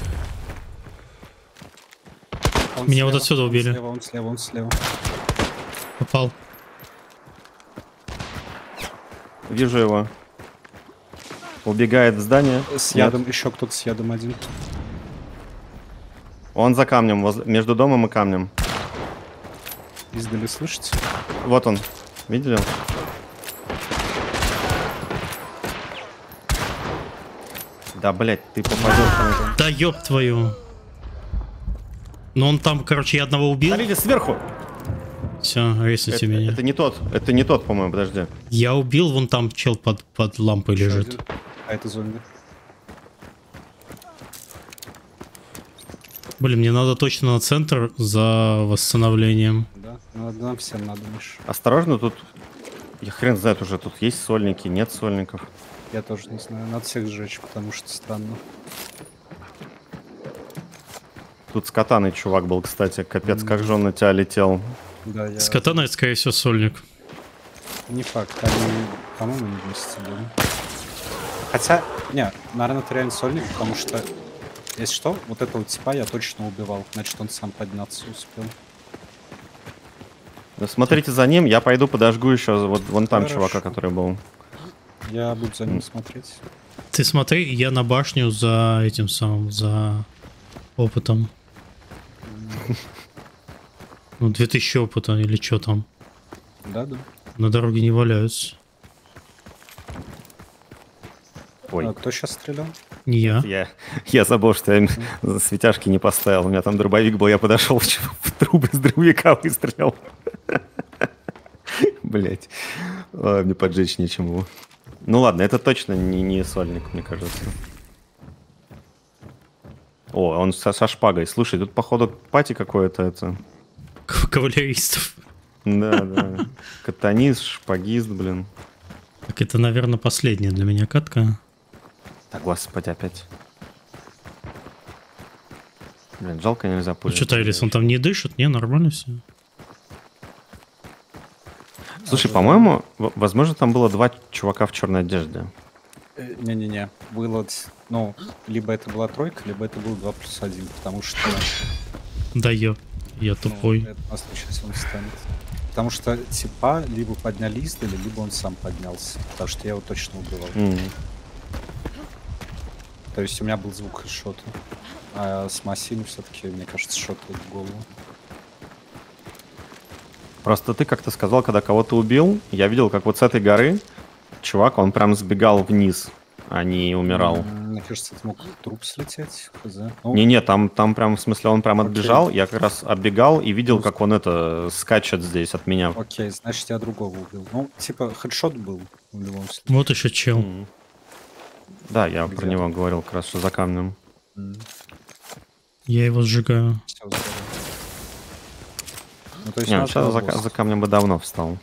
Он Меня слева, вот отсюда он убили. Слева, он слева, он слева. Попал. Вижу его. Убегает в здание. С Нет. ядом, еще кто-то с ядом один. Он за камнем, между домом и камнем. Издали слышите? Вот он. Видели? Да, блядь, ты попадешь. Да ёб твою. Ну он там, короче, я одного убил. Смотрите, сверху! Все, рейсните меня. Это не тот, по-моему, подожди. Я убил, вон там чел под лампой Еще лежит. один. А это зомби. Блин, мне надо точно на центр за восстановлением. Да, нам всем надо, Миш. Осторожно, тут... Я хрен знает уже, тут есть сольники, нет сольников. Я тоже не знаю. Надо всех сжечь, потому что странно. Тут с катаной чувак был, кстати. Капец, как же он на тебя летел. Да, я... С катаной, скорее всего, сольник. Не факт, они, по-моему, не вместе были. Хотя, не, наверное, это реально сольник, потому что, если что, вот этого типа я точно убивал. Значит, он сам подняться успел. Ну, смотрите за ним, я пойду подожгу еще вот вон там Хорошо. чувака, который был. Я буду за ним смотреть. Ты смотри, я на башню за этим самым, за опытом. Ну, 2000 опыта или что там. Да. На дороге не валяются. Ой, А кто сейчас стрелял? Не я. я забыл, что я светяшки не поставил. У меня там дробовик был, я подошел в трубы с дробовика выстрелил. Блять. Мне поджечь нечему. Ну ладно, это точно не сольник, мне кажется. О, он со шпагой. Слушай, тут походу пати какое-то это. Кавалеристов. Да. Катанист, шпагист, блин. Так это, наверное, последняя для меня катка. Да, господи, опять. Блин, жалко нельзя Ну пулять. что, Тайлис, он там не дышит? Не, нормально все. Слушай, по-моему, возможно, там было два чувака в черной одежде. Не-не-не. Было, ну, либо это была тройка, либо это был 2+1, потому что... Да я тупой. Ну, это на случай, если он станет. Потому что типа либо подняли издали, либо он сам поднялся. Потому что я его точно убивал. То есть у меня был звук шота. А с Массиной все-таки, мне кажется, шот в голову. Просто ты как-то сказал, когда кого-то убил, я видел, как вот с этой горы чувак, он прям сбегал вниз, а не умирал. Мне кажется, это мог труп слететь. Хз. Ну, Не-не, там прям, в смысле, он прям отбежал, я как раз оббегал и видел, как он это скачет здесь от меня. окей, значит, я другого убил. Ну, типа, хедшот был в любом случае. Вот еще чел. Да, я Где про него говорил как раз, что за камнем. Я его сжигаю. Все, здорово. Ну, то есть Не, у нас сейчас два босса. за камнем бы давно встал.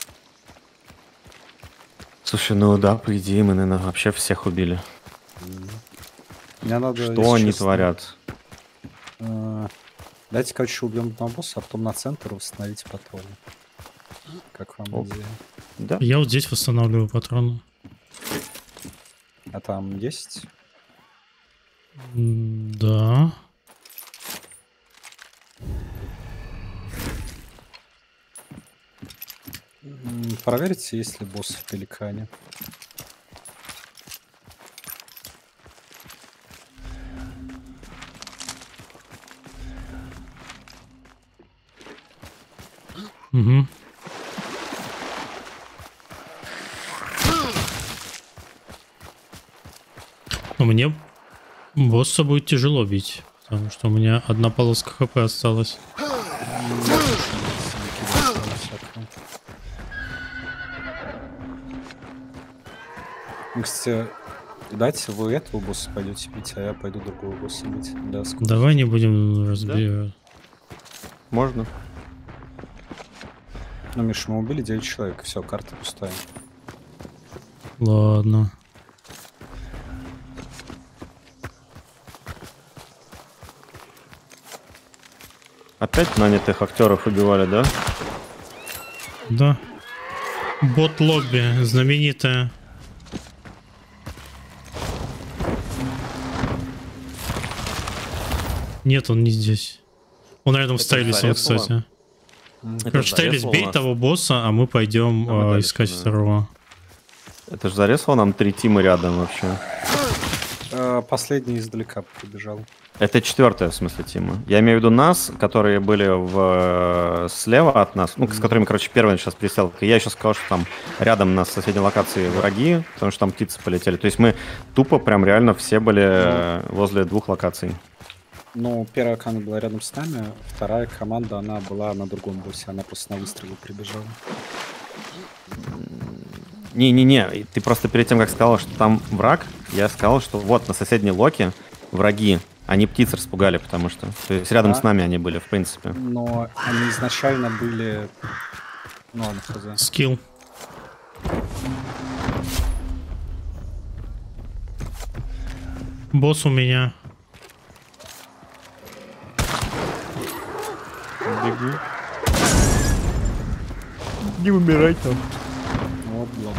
Слушай, ну да, по идее мы, наверное, вообще всех убили. Мне надо, Что если они честно, творят? Давайте, короче, убьем одного босса, а потом на центр восстановите патроны. Как вам Оп. идея? Да? Я вот здесь восстанавливаю патроны. А там есть? Да. Проверьте, есть ли босс в Пеликане. Угу. Но мне босса будет тяжело бить, потому что у меня одна полоска хп осталась. Ну, кстати, дайте вы этого босса пойдете бить, а я пойду другого босса бить. Да, сколько? Давай не будем разбивать. Можно. Ну, Миша, мы убили 9 человек, все, карта пустая. Ладно. Опять нанятых актеров убивали, да? Да. Бот-лобби, знаменитая. Нет, он не здесь. Он рядом с Тейлисом, кстати. Короче, Тейлис, бей того босса, а мы пойдем искать второго. Это же зарезал нам 3 тима рядом вообще. Последний издалека побежал. Это 4-я, в смысле, тима. Я имею в виду нас, которые были слева от нас, ну, с которыми, короче, первая сейчас перестрелка. Я еще сказал, что там рядом на соседней локации враги, потому что там птицы полетели. То есть мы тупо прям реально все были возле 2 локаций. Ну, первая команда была рядом с нами, вторая команда, она была на другом боссе, она просто на выстрелы прибежала. Не-не-не, ты просто перед тем, как сказал, что там враг, я сказал, что вот на соседней локе враги, они птиц распугали, потому что... То есть рядом с нами они были, в принципе. Но они изначально были... Ну ладно, хз. Скилл. Босс у меня. Бегу. Не умирай там. Вот, бла-бла.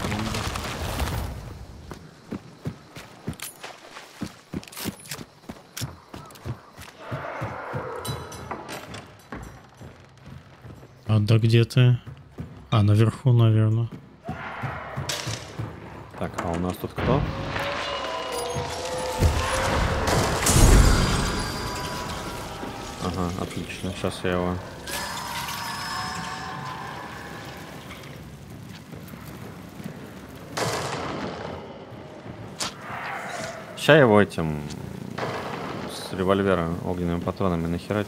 А да где ты? А, наверху, наверное. Так, а у нас тут кто? Ага, отлично. Сейчас я его... Сейчас его этим... с револьвера огненными патронами нахерачу.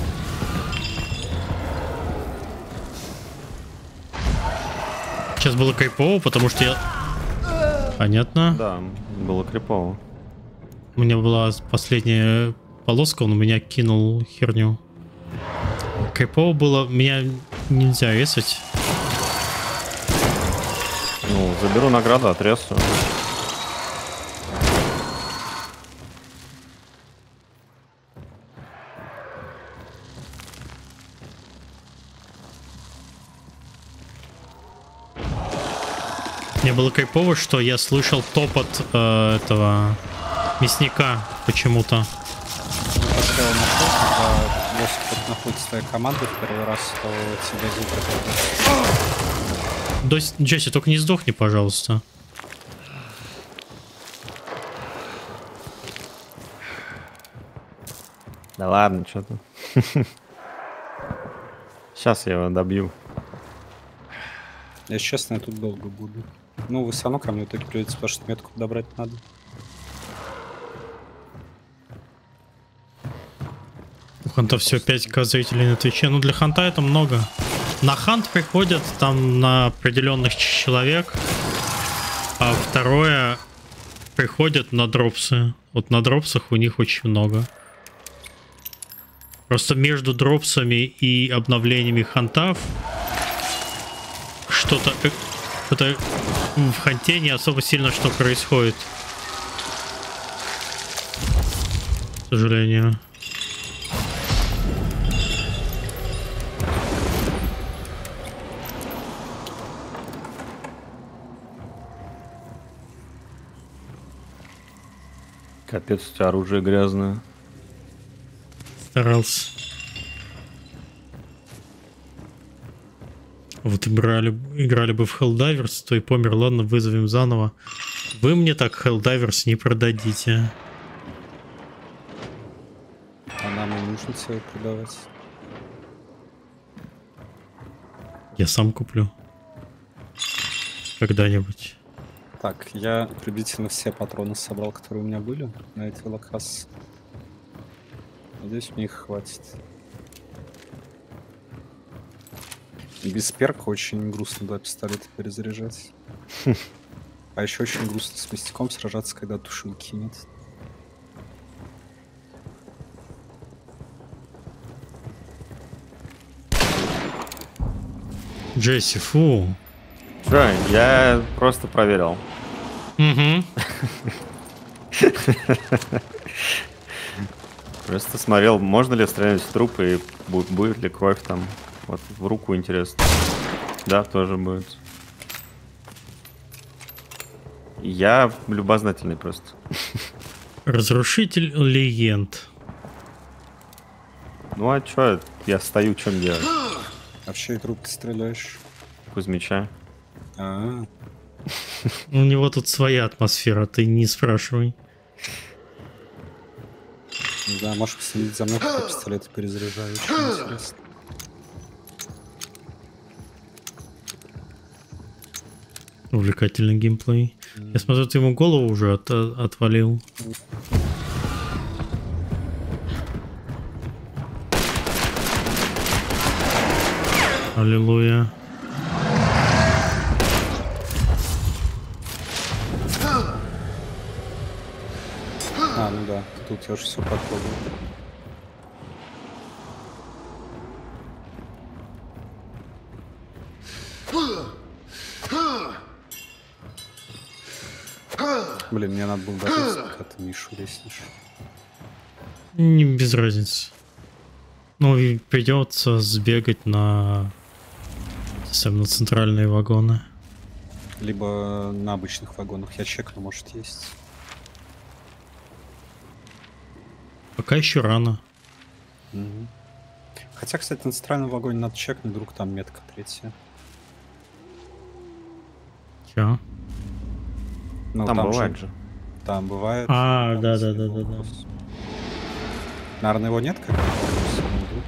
Сейчас было кайпово, потому что я... Понятно. Да, было крипово. У меня была последняя полоска, он у меня кинул херню. Кайпово было, меня нельзя резать. Ну, заберу награду, отрезаю. Мне было кайпово, что я слышал топот этого мясника почему-то. Когда он нашел, когда босс находится твоей командой в первый раз, то тебе звук это... Джесси, только не сдохни, пожалуйста. Да ладно, что ты. Сейчас я его добью. Я, честно, я тут долго буду. Ну, вы все равно ко мне в итоге придется, потому что метку подобрать надо. У Ханта все 5к зрителей на Твиче. Ну, для Ханта это много. На Хант приходят там на определенных человек. А второе, приходят на дропсы. Вот на дропсах у них очень много. Просто между дропсами и обновлениями Хантов что-то в Ханте не особо сильно что происходит. К сожалению. Капец, у тебя оружие грязное. Старался. Вот играли бы в Helldivers, то и помер. Ладно, вызовем заново. Вы мне так Helldivers не продадите. А нам и нужно все продавать. Я сам куплю. Когда-нибудь. Так, я приблизительно все патроны собрал, которые у меня были на эти локации. Надеюсь, мне их хватит. Без перка очень грустно 2 пистолета перезаряжать. А еще очень грустно с мистиком сражаться, когда тушилки нет. Джесси, фу. Что, я просто проверил. Угу. Просто смотрел, можно ли стрелять в труп и будет ли кровь там. Вот в руку интересно. Да, тоже будет. Я любознательный просто. Разрушитель легенд. Ну а чё, я стою, что мне делать? А в чей труп ты стреляешь? Кузьмича. А, У него тут своя атмосфера, ты не спрашивай. да, можешь посмотреть за мной, как я пистолеты перезаряжаю. Очень интересно. Увлекательный геймплей. Я смотрю, ты ему голову уже отвалил. Аллилуйя. А, ну да, тут я уже все попробовал. Блин, мне надо было добиться, пока ты Мишу резнешь. Не без разницы. Ну и придется сбегать на центральные вагоны. Либо на обычных вагонах. Я чекну, может, есть. Пока еще рано. Мгм. Хотя, кстати, на центральном вагоне надо чекнуть, вдруг там метка третья. Чё? Ну, Там бывает же. Там бывает. А, там да. вопрос. Наверное, его нет, как вдруг.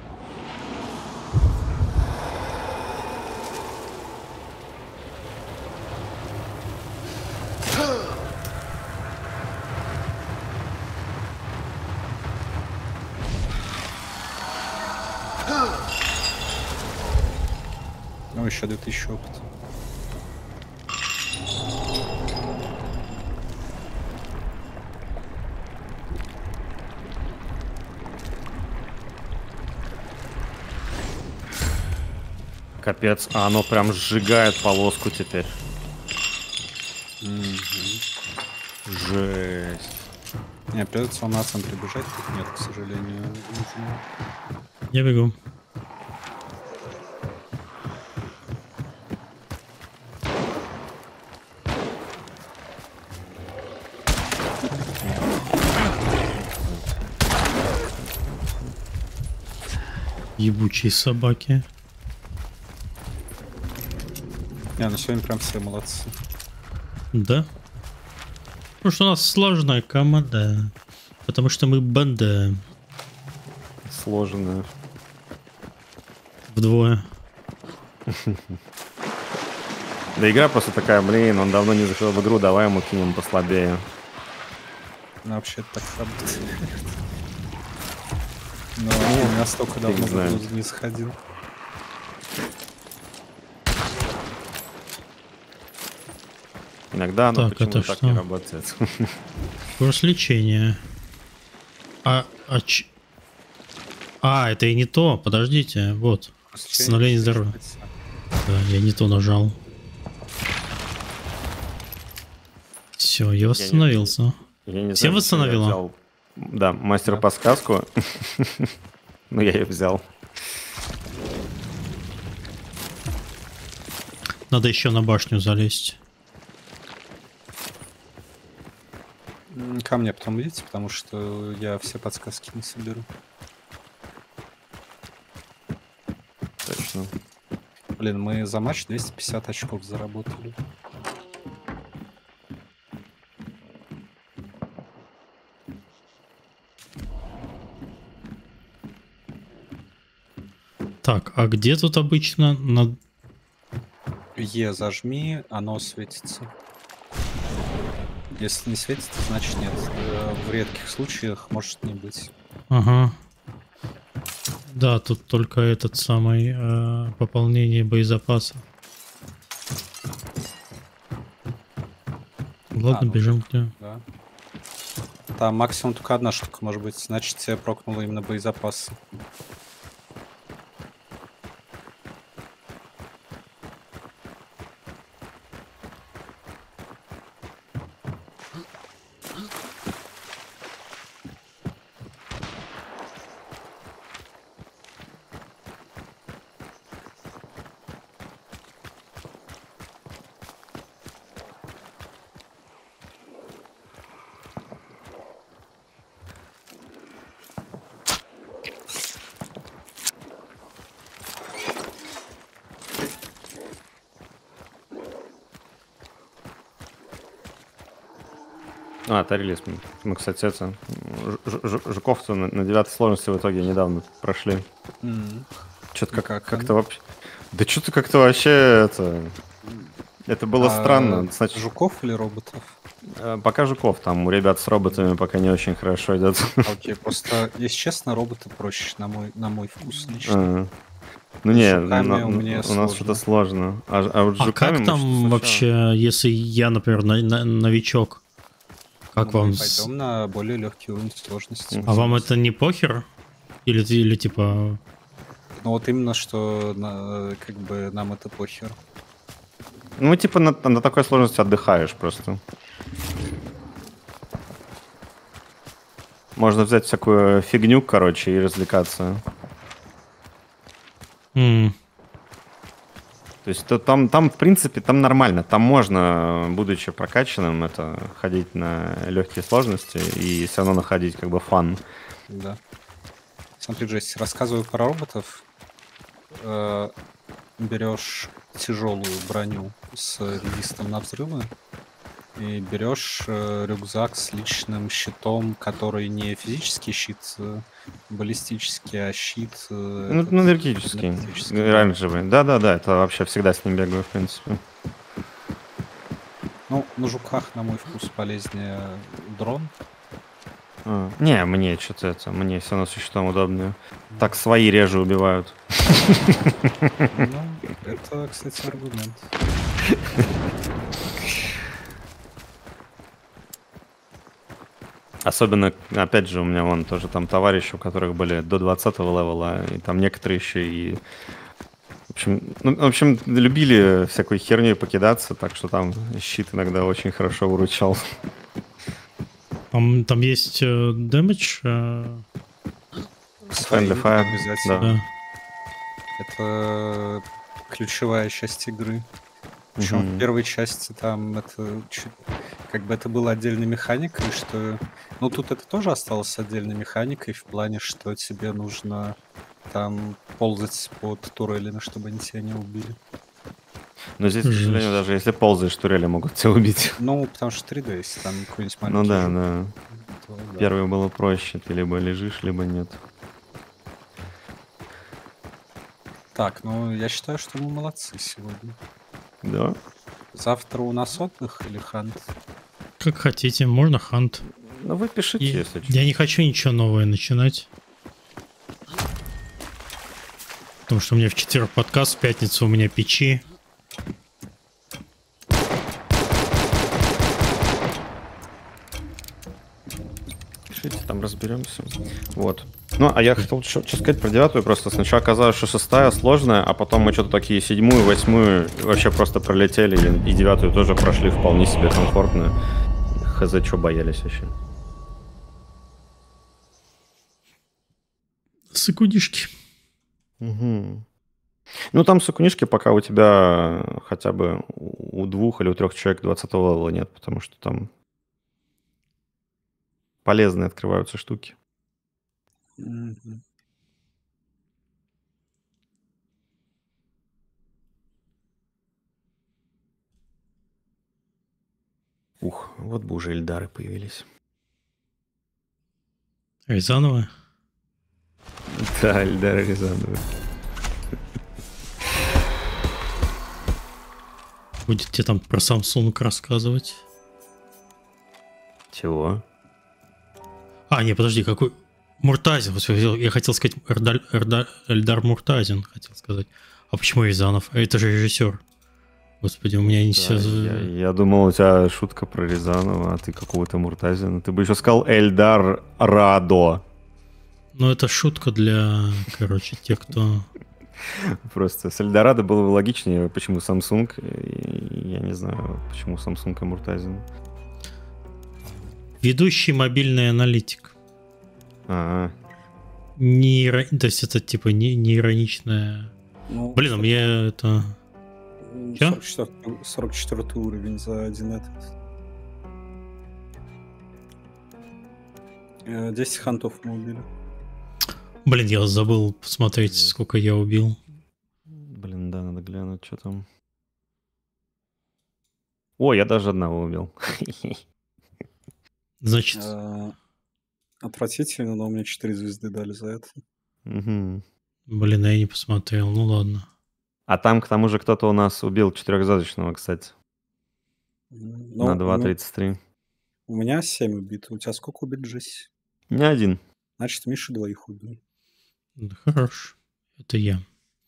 Ну, еще 2000 опыта. Капец, а оно прям сжигает полоску теперь. Жесть. Не, придется вам на центре бежать, тут нет, к сожалению. ничего. Я бегу. Ебучие собаки. Не, ну сегодня прям все молодцы. Да? Потому что у нас сложная команда. Потому что мы банда. Сложенная. Вдвое. Да игра просто такая, блин, он давно не заходил в игру, давай ему кинем послабее. Ну, вообще это так работает. Но я настолько давно не знаю. в игру не сходил. Иногда оно Так, почему-то это так что? не работает. Курс лечения. Это и не то. Подождите. Вот. Восстановление здоровья. Да, я не то нажал. Все, я восстановился. Я не Всем знаю, зачем я восстановила? взял, да, мастера по сказку. Ну, я ее взял. Надо еще на башню залезть. Ко мне потом идите, потому что я все подсказки не соберу. Точно. Блин, мы за матч 250 очков заработали. Так, а где тут обычно Е зажми, оно светится. Если не светится, значит нет. В редких случаях может не быть. Ага. Да, тут только этот самый пополнение боезапаса. Ладно, ну, бежим где. Да. Там максимум только одна штука может быть. Значит, тебе прокнуло именно боезапасы. релиз. Мы, кстати, это... Жуков-то на 9 сложности в итоге недавно прошли. Что-то как-то вообще... Да что-то как-то вообще это... Это было странно. Значит, жуков или роботов? Пока жуков. Там у ребят с роботами пока не очень хорошо идет. Окей, просто, если честно, роботы проще, на мой вкус лично. Ну не, у нас что-то сложно. Вот как там вообще, если я, например, новичок? Как вам? Пойдем на более легкий уровень сложности. А вам это не похер? Или типа... Ну вот именно, что как бы нам это похер. Ну, типа на такой сложности отдыхаешь просто. Можно взять всякую фигню, короче, и развлекаться. То есть там, в принципе, там нормально. Там можно, будучи прокачанным, это ходить на легкие сложности и все равно находить как бы фан. Да. Смотри, Джесси, рассказываю про роботов. Берешь тяжелую броню с резистом на взрывы и берешь рюкзак с личным щитом, который не физический щит баллистический, а щит... энергетический. Оранжевый. Да, это вообще всегда с ним бегаю, в принципе. Ну, на жуках, на мой вкус, полезнее дрон. Не, мне что-то это, мне все равно с щитом удобнее. Так свои реже убивают. Ну, это, кстати, аргумент. Особенно, опять же, у меня вон тоже там товарищи, у которых были до 20-го левела, и там некоторые еще и... В общем, любили всякой херней покидаться, так что там щит иногда очень хорошо выручал. Там есть дэмэдж? Friendly Fire, обязательно. Да. Это ключевая часть игры. Причем в первой части там это как бы это было отдельной механикой, что... Ну, тут это тоже осталось отдельной механикой в плане, что тебе нужно там ползать под турелями, чтобы они тебя не убили. Но здесь, к сожалению, даже если ползаешь, турели могут тебя убить. Ну, потому что 3D, если там какой-нибудь маленький... Ну да. То, да. Первый было проще, ты либо лежишь, либо нет. Так, ну я считаю, что мы молодцы сегодня. Да. Завтра у нас отдых или хант? Как хотите, можно хант. Ну вы пишите, если что. Я не хочу ничего новое начинать. Потому что у меня в четверг подкаст, в пятницу у меня печи. Пишите, там разберемся. Вот. Ну, а я хотел что сказать про 9-ю просто. Сначала оказалось, что 6-я сложная, а потом мы что-то такие 7-ю, 8-ю вообще просто пролетели, и 9-ю тоже прошли вполне себе комфортно. Хз, что боялись вообще. Сыкунишки. Угу. Ну, там сыкунишки, пока у тебя хотя бы у 2 или у 3 человек 20-го левела нет, потому что там полезные открываются штуки. Ух, вот бы уже Эльдары появились. Рязанова? Да, Эльдары Рязанова. Будет тебе там про Samsung рассказывать. Чего? А, не, подожди, какой... Муртазин. Я хотел сказать Эльдар Муртазин, хотел сказать. А почему Рязанов? Это же режиссер. Господи, у меня не все... Я думал, у тебя шутка про Рязанова, а ты какого-то Муртазина. Ты бы еще сказал Эльдар Радо. Ну, это шутка для, короче, тех, кто... Просто с Эльдорадо было бы логичнее, почему Samsung. Я не знаю, почему Samsung и Муртазин. Ведущий мобильный аналитик. А-а. То есть это типа не ироничное... Ну, блин, а мне это... 44 уровень за один этот. 10 хантов мы убили. Блин, я забыл посмотреть, сколько я убил. Блин, да, надо глянуть, что там. О, я даже одного убил. Значит, Отвратительно, но мне 4 звезды дали за это. Мгм. блин, я не посмотрел. Ну ладно. А там, к тому же, кто-то у нас убил 4-звездочного, кстати, Ну, на 2.33. у меня 7 убито. У тебя сколько убит, Джесси? Не один. Значит, Миша 2 убил. Да, хорош. Это я.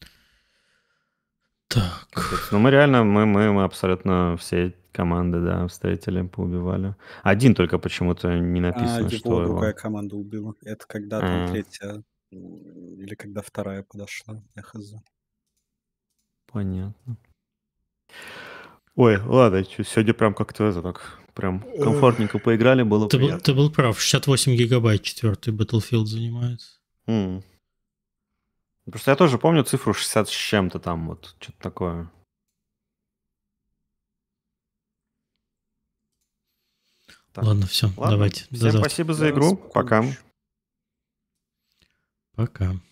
Так. Капец. Ну, мы реально, мы абсолютно все команды, да, встретили, поубивали. Один только почему-то не написано, что Его его. другая команда убила. Это когда там А. третья или когда вторая подошла. Я хз. Понятно. Ой, ладно, сегодня прям как-то это так, прям комфортненько поиграли, было приятно. Ты был прав, 68 гигабайт 4-й Battlefield занимает. Просто я тоже помню цифру 60 с чем-то там, вот, что-то такое. Так. Ладно, все, Ладно. давайте. До Всем завтра. спасибо за Да, игру. спокойной Пока. ночи. Пока.